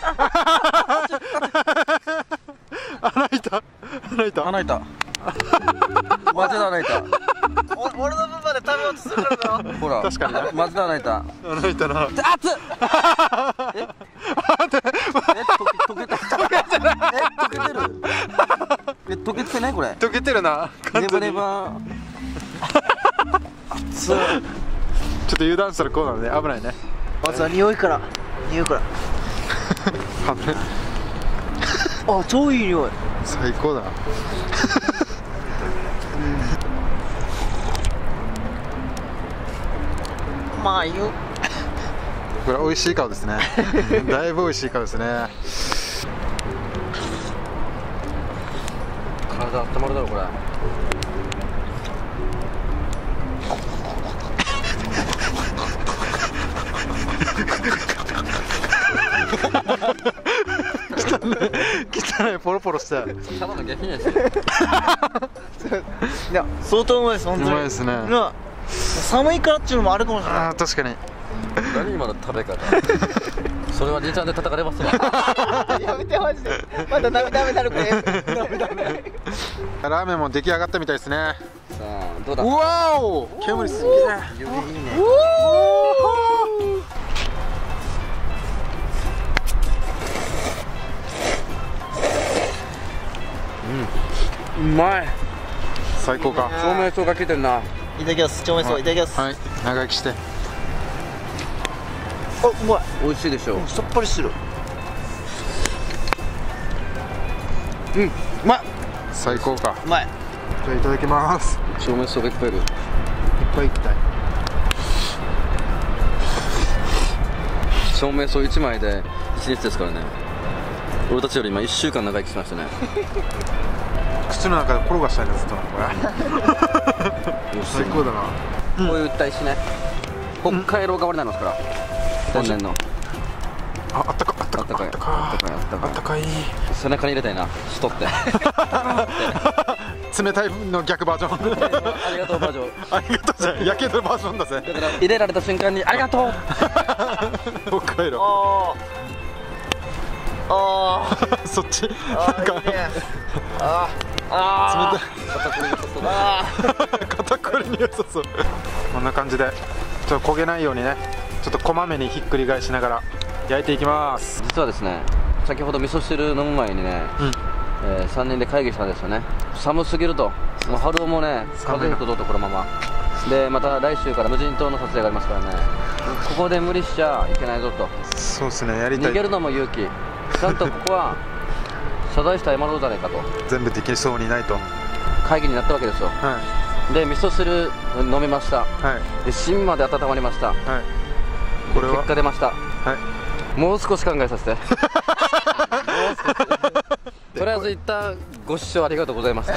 穴開いた。穴開いた。 穴開いた。マジで穴開いた。 お俺の分まで食べようとするからだろ。 ほら。 確かにね。 マジで穴開いた。 穴開いたな。 熱っ。え？え？溶けた。え？溶けてる。え、溶けてないこれ。 溶けてるな。 ネバネバ。熱っ。 ちょっと油断したらこうなのね。危ないね。 まずは匂いから匂いから。あ、超いい匂い。 最高だな。 まあいいよ。 これ美味しい顔ですね。だいぶ美味しい顔ですね。 体温まるだろこれ。 してない、ポロポロして。 ただの下品やし。 いや相当うまいです本当に。 うまいですね。 な寒いからっていうのもあるかもしれない。 ああ確かに。 何今の食べ方。それは兄ちゃんで叩かれますわ。 やめてマジで。まだダメダメなるこれ。ダメダメ。 ラーメンも出来上がったみたいですね。 さあどうだ。 うわお、煙すげえ。 よりいいね。うん、うまい。 最高か。 照明灯が効いてるな。 いただきます。調味そういただきます。 はい、長生きして。 あ、うまい。 美味しいでしょう。 さっぱりしてる。うん、うまい。 最高か。 うまい。 じゃあいただきます。 照明灯がいっぱいいる。 いっぱい行きたい。 照明灯いちまいでいちにちですからね。俺たちより今いっしゅうかん長生きしましたね。 口の中で転がしたいなずっとなこれ。最高だな。 こういう歌いしね。北海道側になりますから。天然の。 あ、あったかあったかあったかい。あったかい。 あったかい。 背中に入れたいな。しとって。 冷たいの逆バージョン。 ありがとうバージョン。 ありがとうじゃん。やけどバージョンだぜ。 だから入れられた瞬間にありがとう。 北海道。 ああ。あそっち。 あ。 なんかああ。 冷たい。 あ肩こりに良さそう。こんな感じでちょっと焦げないようにね、ちょっとこまめにひっくり返しながら焼いていきます。 実はですね、先ほど味噌汁飲む前にね、 うん、 えー、さんにんで会議したんですよね。寒すぎると、もう春もね風邪ひくとどうとこのままで、また来週から無人島の撮影がありますからね、ここで無理しちゃいけないぞと。 そうですね、やりたい。 逃げるのも勇気、ちゃんとここは謝罪して謝ろうじゃないかと全部できそうにないと会議になったわけですよ。 はで味噌汁飲みました。 いはいで芯まで温まりました。 はい。これは結果出ました。 はいもう少し考えさせて。もう少しとりあえず一旦ご視聴ありがとうございました。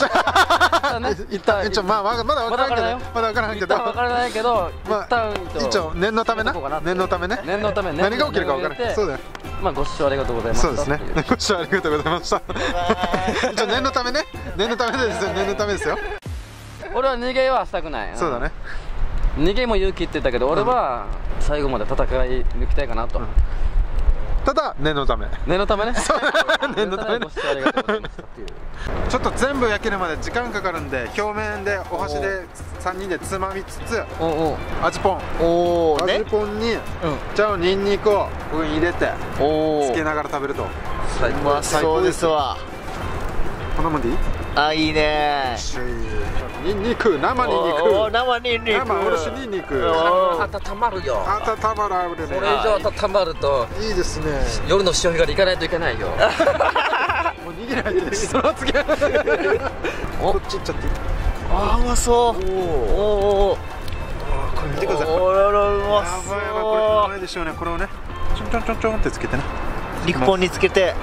ね、 一旦一応まあまだまだ分からんけど、まだ分からんけど、 一旦分からないけど、 まあ一旦一応念のためな、念のためね、 念のため何が起きるか分からない。そうだよ。 まあご視聴ありがとうございました。 そうですね。ご視聴ありがとうございました。一応念のためね、念のためですよ、念のためですよ。 俺は逃げはしたくない。 そうだね。 逃げも勇気って言ったけど、俺は最後まで戦い抜きたいかなと。 ただ念のため。 念のためね。 念のためね。 ご視聴ありがとうございましたっていう。 ちょっと全部焼けるまで時間かかるんで、表面でお箸でさんにんでつまみつつ、 おお味ポン、 おーね。 味ポンにじゃあニンニクをここに入れておお。 つけながら食べるとうまそうですわ。 こんなもんでいい？ あ、いいね。 ニンニク、生ニンニク、 おー生ニンニク。 生おろしニンニク、 おー温まるよ。 温まるね。 これ以上温まるといいですね。 夜の潮干狩り行かないといけないよ。 もう逃げないで。その次。お、こっち行っちゃっていい？ あー、うまそう。おーおー。 これ見てください。 おらら、うまやばいやばい、これうまいでしょうね。これをね、ちょんちょんちょんちょんってつけてね。 肉ポンにつけて。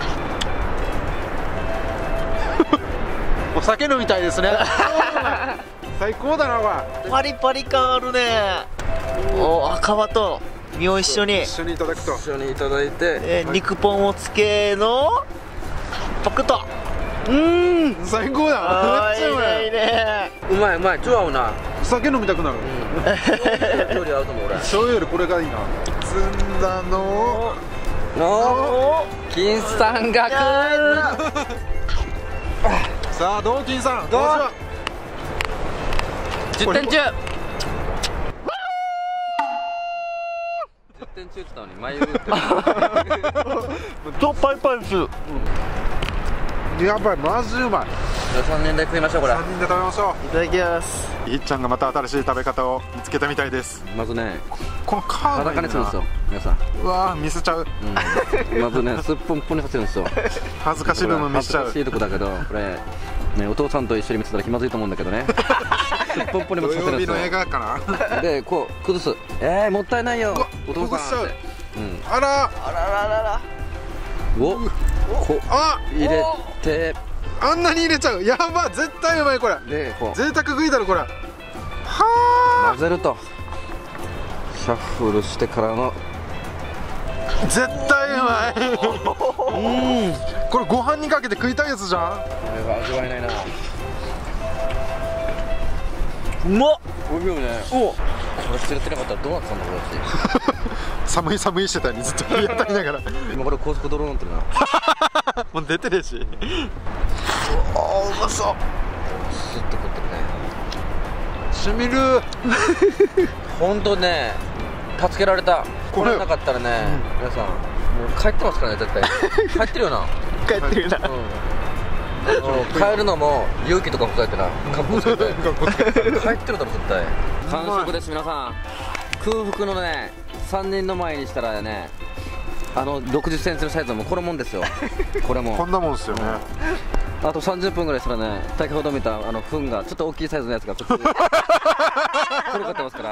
お酒飲みたいですね。最高だな、これ。 パリパリ感あるね。おー、皮と身を一緒に。 一緒にいただくと。 一緒にいただいて、 えー、肉ポンをつけのパクッと。うーん、 最高だ。 あー、 めっちゃうまい。 いいね。 うまいうまい、超合うな。 お酒飲みたくなる。 料理合うと思う俺。 醤油よりこれがいいな。ずんだのの金三角。 さあ、同金さん、 どうどうしよじゅってん中。じゅってん中って言ったのに眉打ってとパイパイです。 う。やばい、マジうまい。 じゃあさんにんで食いましょうこれ。 さんにんで食べましょいただきます。 う。いっちゃんがまた新しい食べ方を見つけたみたいです。 まずね、 このカード裸にするんですよ皆さん。 うわー、見せちゃう。 うんまずね、すっぽんぽんにさせるんですよ。 恥ずかしい部分見せちゃう。 恥ずかしいとこだけど、これね、お父さんと一緒に見てたら気まずいと思うんだけどね。すっぽんぽんにも土させるんですよ。 曜日の映画かな。 で、こう崩す。えー、もったいないよ。お父崩しちゃうさんって。うん。 あら、 あらららら。 をこあ、 入れて、 あんなに入れちゃう。やば、絶対うまいこれ。 で、こう贅沢食いだろこれ。は混ぜると。シャッフルしてからの。 絶対うまい。うん、これご飯にかけて食いたいやつじゃん。 これは味わえないな。 うまっ。 おいしいよね。お、これ釣れてなかったらどうなってたんだこれ。 寒い寒いしてたにずっと火当たりながら。 今これ高速道路乗ってるな。 もう出てるし。おお、うまそう。 スッと食ってるね。 しみる。 本当ね、助けられた。これなかったらね、うん、皆さんもう帰ってますからね、絶対。帰ってるよな。 帰ってるな。 うん、帰るのも勇気とか答えてな、覚悟して帰ってるだろ絶対。完食です皆さん。空腹のねさんにんの前にしたらね、あのろくじゅっセンチのサイズもこれもんですよ。これもこんなもんですよね。 あとさんじゅっぷんぐらいしたらね、先ほど見たあの糞がちょっと大きいサイズのやつがこっちに転がってますから。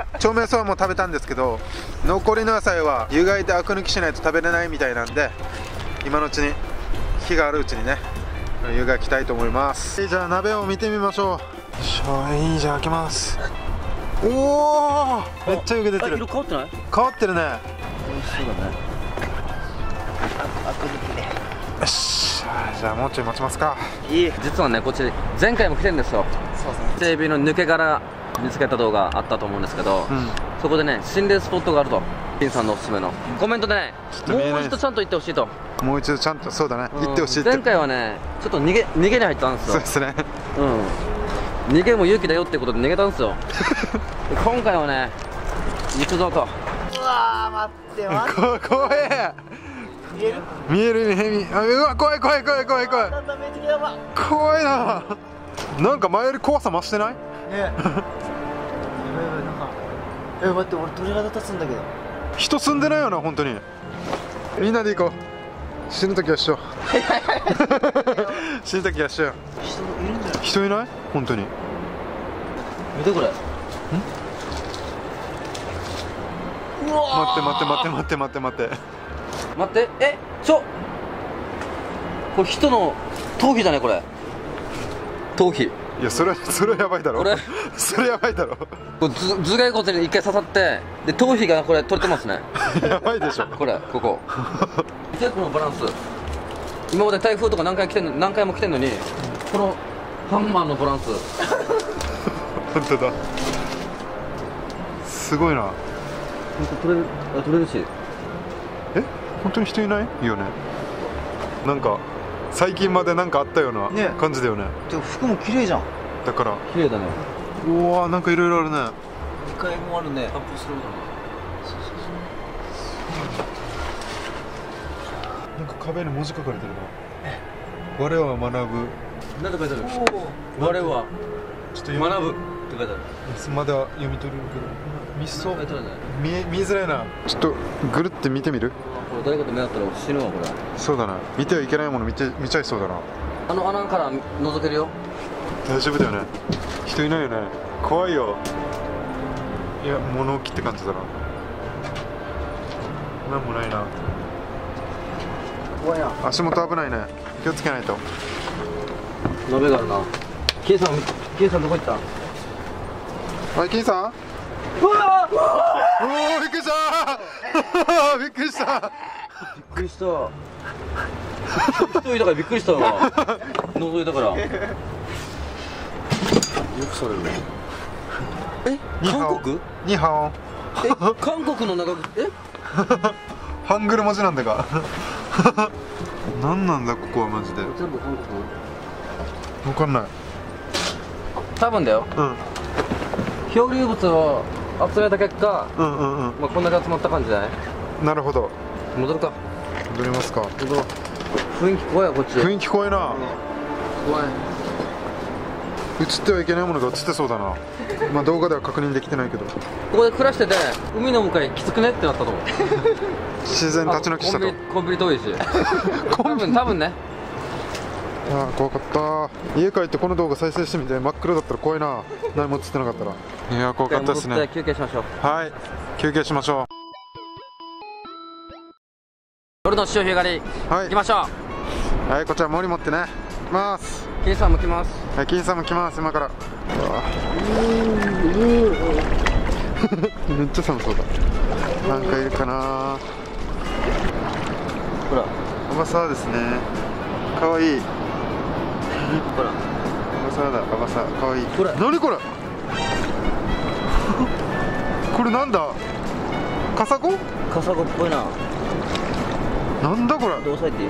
長命草も食べたんですけど、残りの野菜は湯がいてアク抜きしないと食べれないみたいなんで、今のうちに火があるうちにね湯がきたいと思います。じゃあ鍋を見てみましょう。よいしょ、いい、じゃあ開けます。おお、めっちゃ湯気出てる。 色変わってない？ 変わってるね。 美味しそうだね。 アク抜きね。 よし、じゃあもうちょい待ちますか。 いい。 実はねこっち前回も来てるんですよ。 そうそう。 伊勢エビの抜け殻見つけた動画あったと思うんですけど、 うん、 そこでね心霊スポットがあると、金さんのおすすめのコメントでね、もう一度ちゃんと言ってほしいと。 もう一度ちゃんと、そうだね、言ってほしいって。 前回はねちょっと逃げ逃げに入ったんですよ。 そうですね。 うん、逃げも勇気だよってことで逃げたんですよ。今回はね行くぞと。 うわー、待って待って。 こ怖え。 見える？ 見える、見える。あ、うわ、怖い怖い怖い怖い怖い。 だんだん見えてきたわ。 怖いな。なんか前より怖さ増してない？ ねえ。やばいやばい、なんか。え、待って、俺鳥肌立つんだけど。 人住んでないよな、本当に。みんなで行こう。死ぬ時は一緒。死ぬ時は一緒よ。 人いるんじゃない？ 人いない？本当に。 見てこれ。 うわ待って待って待って待って待って待って。 待って、え、ちょこれ人の頭皮だねこれ。頭皮。 いや、それはそれはやばいだろ。 これそれやばいだろ。 これ頭頭蓋骨に一回刺さって、で頭皮がこれ取れてますね。 やばいでしょ。 これここ。見てこのバランス。今まで台風とか何回来てんの何回も来てんのに、このハンマーのバランス。 本当だ。すごいな。 本当取れる、あ、取れるし。 え、本当に人いないよね。なんか最近までなんかあったような感じだよね。 でも服も綺麗じゃん。 だから綺麗だね。 うわー、なんかいろいろあるね。 にかいもあるね。 散歩するんだな。なんか壁に文字書かれてるな。我は学ぶ。 なんて書いてある？我はちょっと学ぶって書いてある。 まだ読み取れるけど、見そう書いてあるね。 見え見えづらいな。ちょっとぐるって見てみる？ これ誰かと目合ったら死ぬわこれ。 そうだな。見てはいけないもの見て見ちゃいそうだな。 あの穴から覗けるよ。 大丈夫だよね。人いないよね。怖いよ。いや、物置って感じだな。なんもないな。 怖いな。 足元危ないね。気をつけないと。 鍋があるな。金さん、金さんどこ行った？ はい、金さん。 うわー、 おお、びっくりしたびっくりしたびっくりした。人いたからびっくりしたわ。覗いたから。よくそれるね。え、韓国？ ニハオ。 え、韓国の長く、え？ ハングル文字なんだが。何なんだここはマジで。 全部韓国？ わかんない。 多分だよ。 うん。 漂流物を集めた結果、 うんうんうん。 まあこんだけ集まった感じじゃない？ なるほど。 戻るか。 戻りますか。 戻ろう。雰囲気怖いわこっち。 雰囲気怖いな。 怖い。 映ってはいけないものが映ってそうだな。まあ動画では確認できてないけど。 ここで暮らしてて海の向かいきつくねってなったと思う。 自然立ち退きしたと。 コンビニ遠いし。多分多分ね。 ああ、怖かった。家帰ってこの動画再生してみて真っ黒だったら怖いな。何も映ってなかったら。いや、怖かったですね。 休憩しましょう。 はい、休憩しましょ夜の潮干狩り、 う。はい、 行きましょう。はい、こちら森持ってね。行きます。 金さんも来ます。 はい、金さんも来ます。今から。めっちゃ寒そうだ。なんかいるかな。 ほらアバサーですね。かわいい。 ほらアバサーだ、アバサーかわいい。 ほら何これこれなんだ、カサゴ？ カサゴっぽいな。 なんだこれ。 どう押さえていい？うん。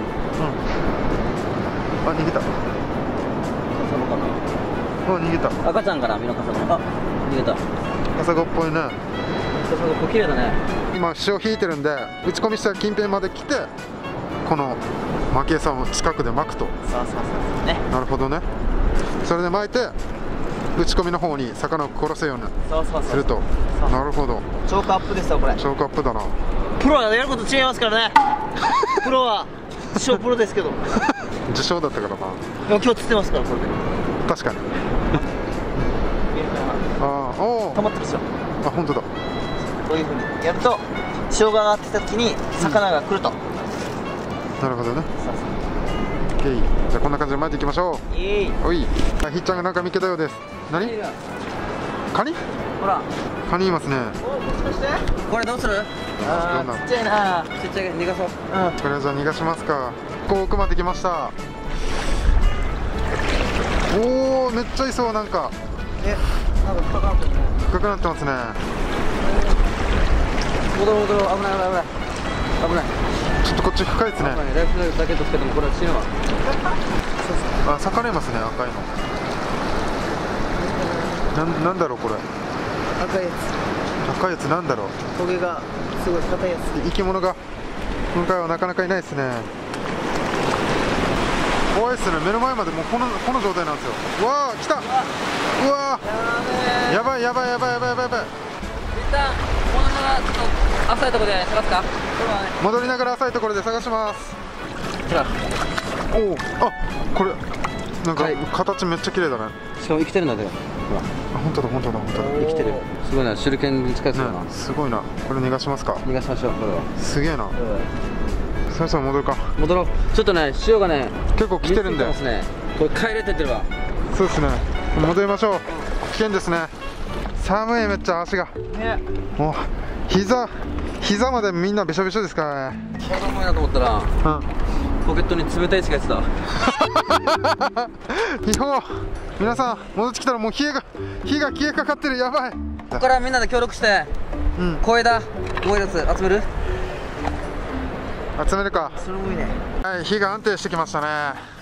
あ、逃げた。 カサゴかな。 あ、逃げた。 赤ちゃんかな、身のカサゴ。あ、逃げた。 カサゴっぽいね。 カサゴっぽい、綺麗だね。 今潮引いてるんで、打ち込みした近辺まで来て、この巻き餌を近くで巻くと。 そうそうそうね。 なるほどね。それで巻いて打ち込みの方に魚を殺すようにそうそうそうすると。なるほど。 チョークアップですよこれ。 チョークアップだな。 プロはやること違いますからね。プロは自称プロですけど。 受賞だったからな。 でも今日釣ってますからこれで。 確かに。ああ、おお。 溜まってるんですよ。 あ、本当だ。 こういうふうにやると潮が上がってきた時に魚が来ると。 なるほどね。 そうそう。 オッケー。じゃあこんな感じで巻いていきましょう。 いい。 おい。あ、ひっちゃんがなんか見つけたようです。何？カニ？ ほら。 カニいますね。 お、もしかして？これどうする？あどんなー、ちっちゃいな。ちっちゃい逃がそう。うん。 これじゃあ逃がしますか。こう奥まで来ました。おお、めっちゃいそう。なんかえ、なんか深くなってるね。 深くなってますね。 戻ろう戻ろう、危ない危ない危ない危ない。 ちょっとこっち深いですね。 危ない。ライフだけとしてでもこれは死ぬわ。 あ、魚いますね、赤いの。なん、なんだろうこれ。 赤いや赤いやつなんだろう。 つ。トゲがすごい硬いやつ。 生き物が今回はなかなかいないですね。怖いですね。目の前までもうこのこの状態なんですよ。うわー来た。うわーやばいやばいやばいやばいやばいやばい。 一旦このままちょっと浅いところで探すか。 戻りながら浅いところで探します。 ほら。 おお、あ、これなんかはい形めっちゃ綺麗だね。 しかも生きてるんだよ。ほらあ、本当だ本当だ本当だ。 生きてる。すごいな、手裏剣に近いですよな。 ね、すごいな。これ逃がしますか。 逃がしましょう、これは。 すげえな。そろそろ戻るか。 戻ろう。ちょっとね、潮がね、 結構来てるんで。 水ついてますね。これ帰れって言ってるわ。 そうですね。戻りましょう。危険ですね。寒い、めっちゃ足が。 ね。 もう膝膝までみんなべしょべしょですからね。 ちょうど重いなと思ったら、 うん。 ポケットに冷たいやつがやってた。 日本、皆さん戻ってきたらもう冷えが火が消えかかってる。やばい。 ここからみんなで協力してうん。 小枝重いやつ集める。 集めるか。 それもいいね。 はい、火が安定してきましたね。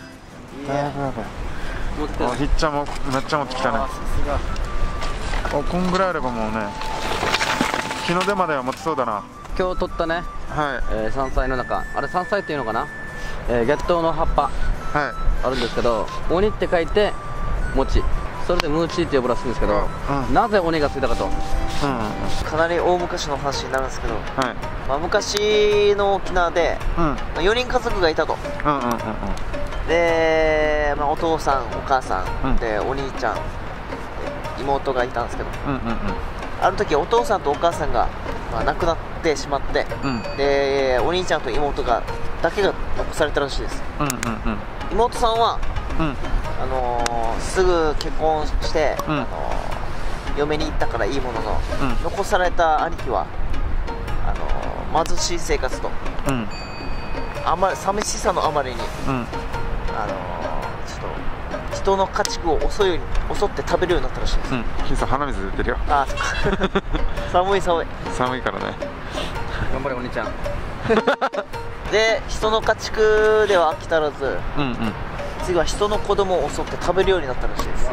持ってあ、ひっちゃんもめっちゃ持ってきたね。 さすが。 あ、こんぐらいあればもうね、日の出までは持ちそうだな。 今日取ったね、 はいえー山菜の中、あれ山菜っていうのかな、えー、ゲットウの葉っぱはあるんですけど、鬼って書いて餅、それでムーチーって呼ぶらしいんですけど、 うんなぜ鬼がついたかと。 い。うんうんうん。 かなり大昔の話になるんですけど、 はい。 まあ、昔の沖縄でうんまあよにん家族がいたと。 うんうんうんうん。 で、まあ、お父さんお母さん、 うんでお兄ちゃんで妹がいたんですけど、 うんうんある時お父さんとお母さんが、まあ、亡くなってしまって、 うんうんでお兄ちゃんと妹がだけが残されたらしいです。 うんうん妹さんはうんうんあのーすぐ結婚して、 うんあのー嫁に行ったからいいものの、 うん残された兄貴はあのー貧しい生活とうんあまり寂しさのあまりに、 うんあのーちょっと人の家畜を襲うように襲って食べるようになったらしいです。 うん。ひんさん鼻水出てるよ。 あーそっか寒い寒い。 寒いからね。 頑張れお兄ちゃん。 で人の家畜では飽き足らず、 うんうんうん次は人の子供を襲って食べるようになったらしいです。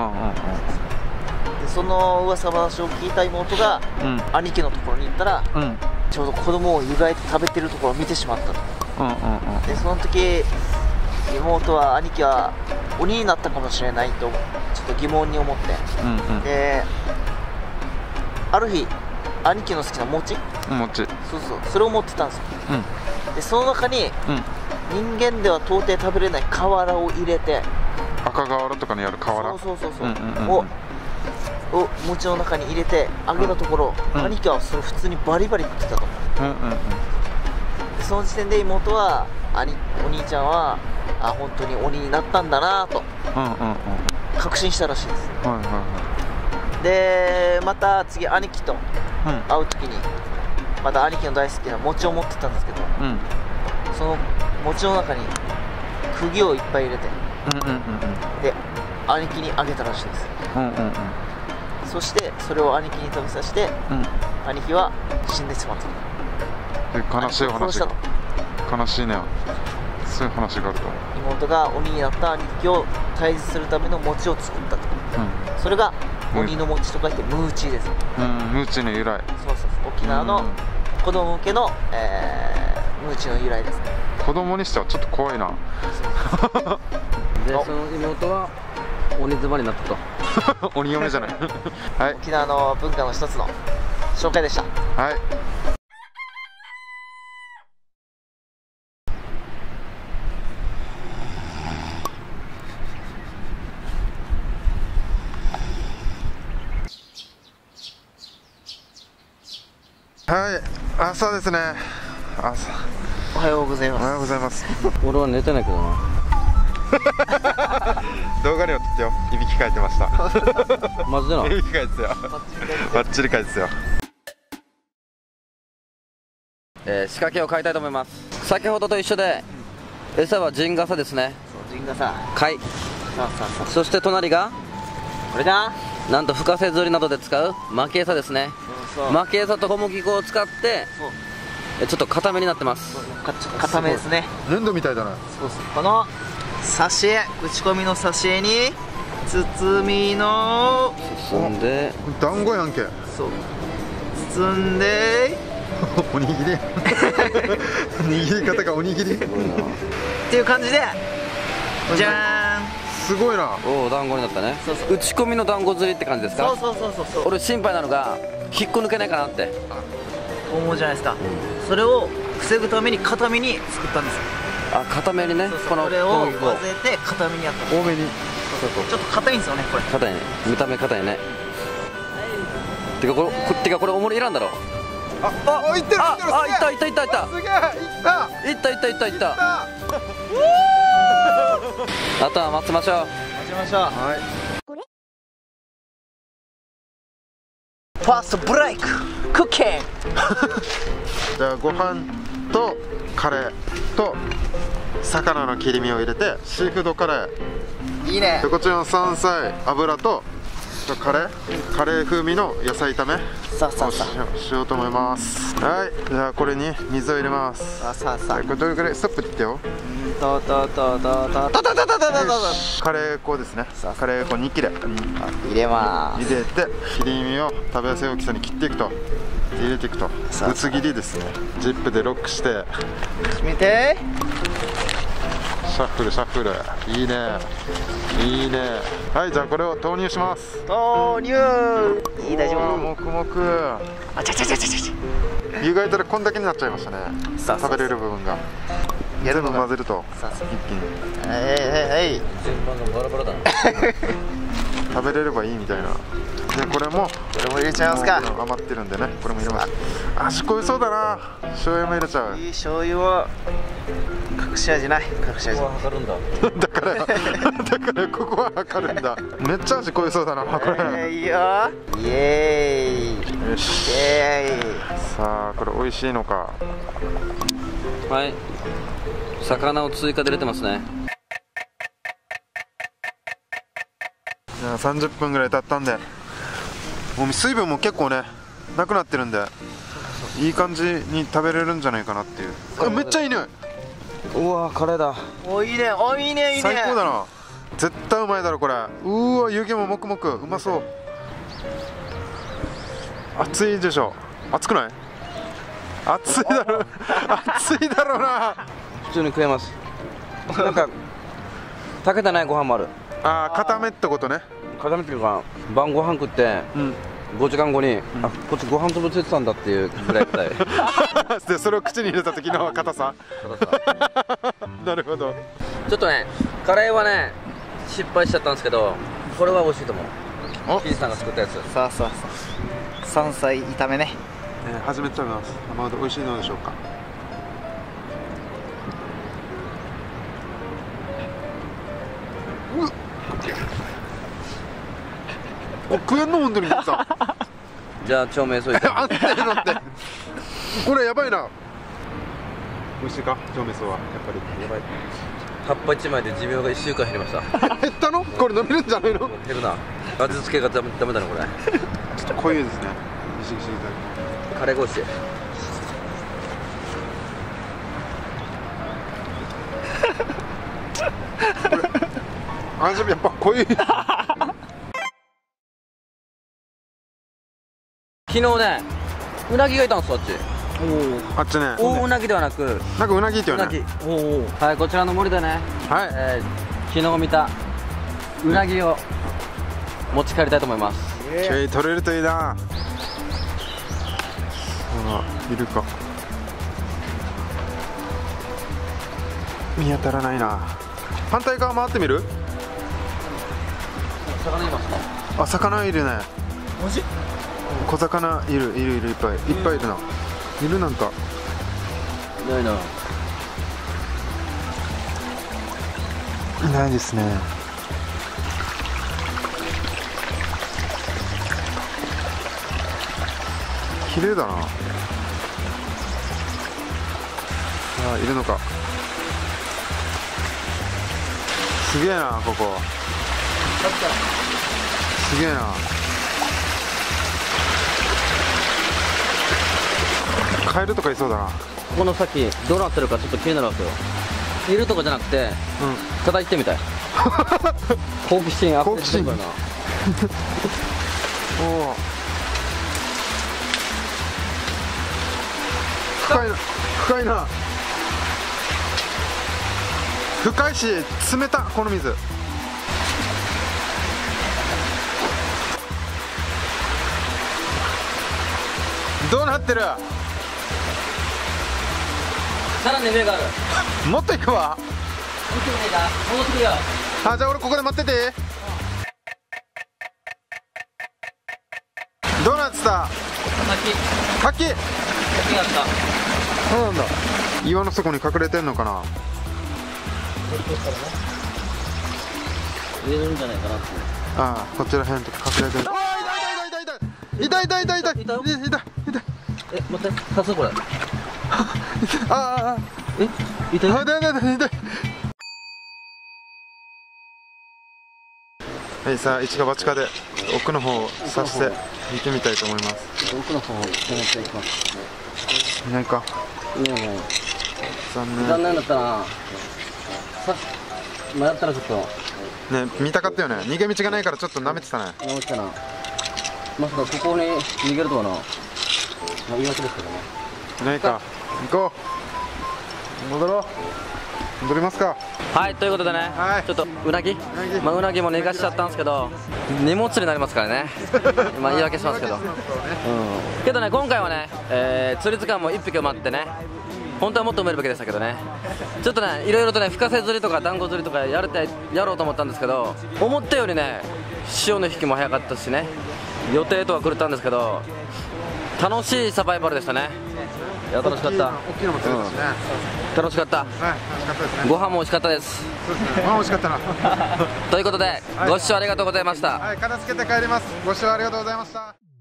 でその噂話を聞いた妹がうんうん兄貴のところに行ったら、 うんうんちょうど子供を湯がいて食べてるところを見てしまったと。 うんうんでその時妹は兄貴は鬼になったかもしれないとちょっと疑問に思って、 うんである日兄貴の好きな餅、 うん。餅。 そうそうそれを持ってたんですよ。 うんでその中にうん。 人間では到底食べれない瓦を入れて、 赤瓦とかにある瓦。 そうそうそうそう、 うんうんうんをを餅の中に入れてあげたところ、 うん兄貴はそれ普通にバリバリ食ってたと。 うんうんうんでその時点で妹は兄お兄ちゃんはあ本当に鬼になったんだなとうんうんうん。 確信したらしいです。 はいはいはでまた次兄貴とい。うん会う時にまた兄貴の大好きな餅を持ってたんですけど、 うんその餅の中に釘をいっぱい入れて、 うんうんうんで兄貴にあげたらしいです。 うんうんうんそしてそれを兄貴に食べさせて、 うん。 兄貴は死んでしまった。 で悲しい話が、悲しいね。そういう話があると。 妹が鬼になった兄貴を退治するための餅を作ったと。それが鬼の餅と書いてムーチーです。 うん、うん、ムーチーの由来。 そうそうそう、沖縄の子供向けの、えー、ムーチーの由来ですね。 子供にしてはちょっと怖いな。 でその妹は鬼妻になったと。 鬼嫁じゃない。はい。 沖縄の文化の一つの紹介でした。 はい。はい、朝ですね。朝。 おはようございます。 おはようございます。 俺は寝てないけどな。 動画に送ってよ。いびきかいてました。 マジでな。 いびきかいてたよ。バッチリかいてたよ。 えー、仕掛けを買いたいと思います。先ほどと一緒で餌はジンガサですね。 そう、ジンガサ。 貝。 さあさあさあ。 そして隣がこれだ。 なんと深瀬釣りなどで使う巻き餌ですね。 そうそう。 巻き餌と小麦粉を使ってそう。 えちょっと固めになってます。 か固めですね。 粘土みたいだな。 そうそう。この挿絵、打ち込みの挿絵に包みの進んで団子やんけ。 そう包んでおにぎり。握り方がおにぎり。 っていう感じで、じゃーん。 すごいな。 おお団子になったね。 そうそう打ち込みの団子釣りって感じですか。 そうそうそうそうそう。 俺心配なのが引っこ抜けないかなって思うじゃないですか。それを防ぐために固めに作ったんですよ。 あ固めにね。 そうそう、 このこれを混ぜ小麦粉て固めにやったの。 多めに。 ちょっと硬いんですよねこれ。 硬いね。見た目硬いね。てかこれこてかこれ重りいらんだろ。 あ、あ、いってる。 ああいったいったいったいったすげえ、いった。 いったいったいったいった。 ああとは待ちましょう。 待ちましょう。 はい。 ファーストブレイククッキング。 じゃあご飯とカレーと魚の切り身を入れてシーフードカレーいいねで、。こちらの山菜油とカレーカレー風味の野菜炒めをしさあさあさしようと思います。はい、じゃあこれに水を入れます。 あさあさあ。 はい、これどれくらいストップって言ってよ。 とととととととととととカレー粉ですね。カレー粉に切れ入れまーす。 入れて切り身を食べやすい大きさに切っていくと入れていくとさあぶつ切りですね。ジップでロックして見て。 シャッフルシャッフル。いいねいいね。はい、じゃあこれを投入します。 投入。いい、大丈うわー、 夫。 もくもく。 あちゃちゃちゃちゃちゃ。 湯がいたらこんだけになっちゃいましたね。 さあさあ食べれる部分が全部混ぜるとさあさ一気にあ。はいはいはい。 順番がバラバラだな。 食べれればいいみたいな。でこれもこれも入れちゃいますか。 もう余ってるんでね、これも入れます。あ、しこいそうだな。醤油も入れちゃう。 いい醤油を隠し味ない。隠し味。 測るんだ。 だからだからここは測るんだ。めっちゃ味濃いそうだなこれ。 えー、いいよ。イエーイ。 よし、 イエーイ。 さあこれ美味しいのか。 はい魚を追加で入れてますね。 じゃあさんじゅっぷんぐらい経ったんで、もう水分も結構ねなくなってるんでいい感じに食べれるんじゃないかなっていう。あ、めっちゃいい匂い。 うわカレーだ。 お、いいね。お、いいねいいね。 最高だな。絶対うまいだろこれ。うーわ、湯気ももくもく、うまそう。熱いでしょ。熱くない？熱いだろ熱いだろうな。 普通に食えます。なんか炊けてないご飯もある。 ああ、固めってことね。 固めっていうか晩ご飯食ってうんごじかんごに、あこっちご飯粒ついてたんだっていうぐらい硬い。 でそれを口に入れた時の硬さ。なるほど。 ちょっとねカレーはね失敗しちゃったんですけど、これは美味しいと思う。 お、 キジさんが作ったやつ。 さあさあさあ。山菜炒めね。 えー、始めちゃいます。まだ美味しいのでしょうか。うっお、食えんの本当にさん。 じゃあ調味添えて。 あんたのってこれやばいな。 美味しいか上味噌はやっぱり。 やばい、葉っぱいちまいで寿命がいっしゅうかん減りました減ったの？これ飲めるんじゃないの？ 減るな。味付けがダメダメだなこれ。 ちょっと濃いですね。ギシギシいただカレー粉してく。味やっぱ濃い。 昨日ね、うなぎがいたんですよ、あっち。 あっちね。 大うなぎではなく、 なんかうなぎってようなぎ。 ね。 はい、こちらの森でね、 はい。 えー、昨日見たうなぎを持ち帰りたいと思います。 ちょい取れるといいな。あ、いるか。見当たらないな。反対側回ってみる？ 魚いますか？ あ、魚いるね。 マジ？ 小魚いるいるいる、いっぱいいっぱいいるな。いるなんか。 ないな。 いないですね。綺麗だな。あ、いるのか。すげえな、ここ。すげえな。カエルとかいそうだな。 ここの先どうなってるかちょっと気になるわけよ。いるとかじゃなくて、 うん、 ただ行ってみたい。好奇心あふれてるからな。 おお。深いな、深いな。深いし冷た、この水。どうなってる？ さらに目がある。 もっと行くわ。 見てみていいか？戻ってくるよ。 あ、じゃあ俺ここで待ってて。どうなってた？ 先滝。 先があった。 そうなんだ。岩の底に隠れてんのかな。 入れるんじゃないかなって。 ああ、こっちら辺とか隠れてる。ああ、いたいたいたいたいたいたいたいたいたいた。 え、待って、さすこれ。 ああ、 え、痛い。 あ、痛い痛い痛い痛い。はい、さあ一か八かで奥の方を刺して見てみたいと思います。 奥の方を持っていきます。 いないか。 いやもう残念。 残念だったな。さ、迷ったらちょっとね、見たかったよね。逃げ道がないからちょっと舐めてたね。 直したな。まさかここに逃げるとはな。まあ言い訳ですけどね。 いないか。行こう。戻ろう。戻りますか。 はい、ということでね、 はい、 ちょっとうなぎ、まあうなぎも逃がしちゃったんですけど、荷物になりますからね。まあ言い訳しますけど。うん。けどね、今回はね、えー、釣り図鑑もいっぴきを待ってね。本当はもっと埋めるべきでしたけどね、ちょっとね、いろいろとね、深瀬釣りとか団子釣りとかやれてやろうと思ったんですけど、思ったよりね、潮の引きも早かったしね、予定とは狂ったんですけど、楽しいサバイバルでしたね。いや、楽しかった。 大きいのも釣れたしね。 楽しかった。 はい、楽しかったですね。 ご飯も美味しかったです。 そうですね。ご飯美味しかったな。 ということで、ご視聴ありがとうございました。 はい、片付けて帰ります。ご視聴ありがとうございました。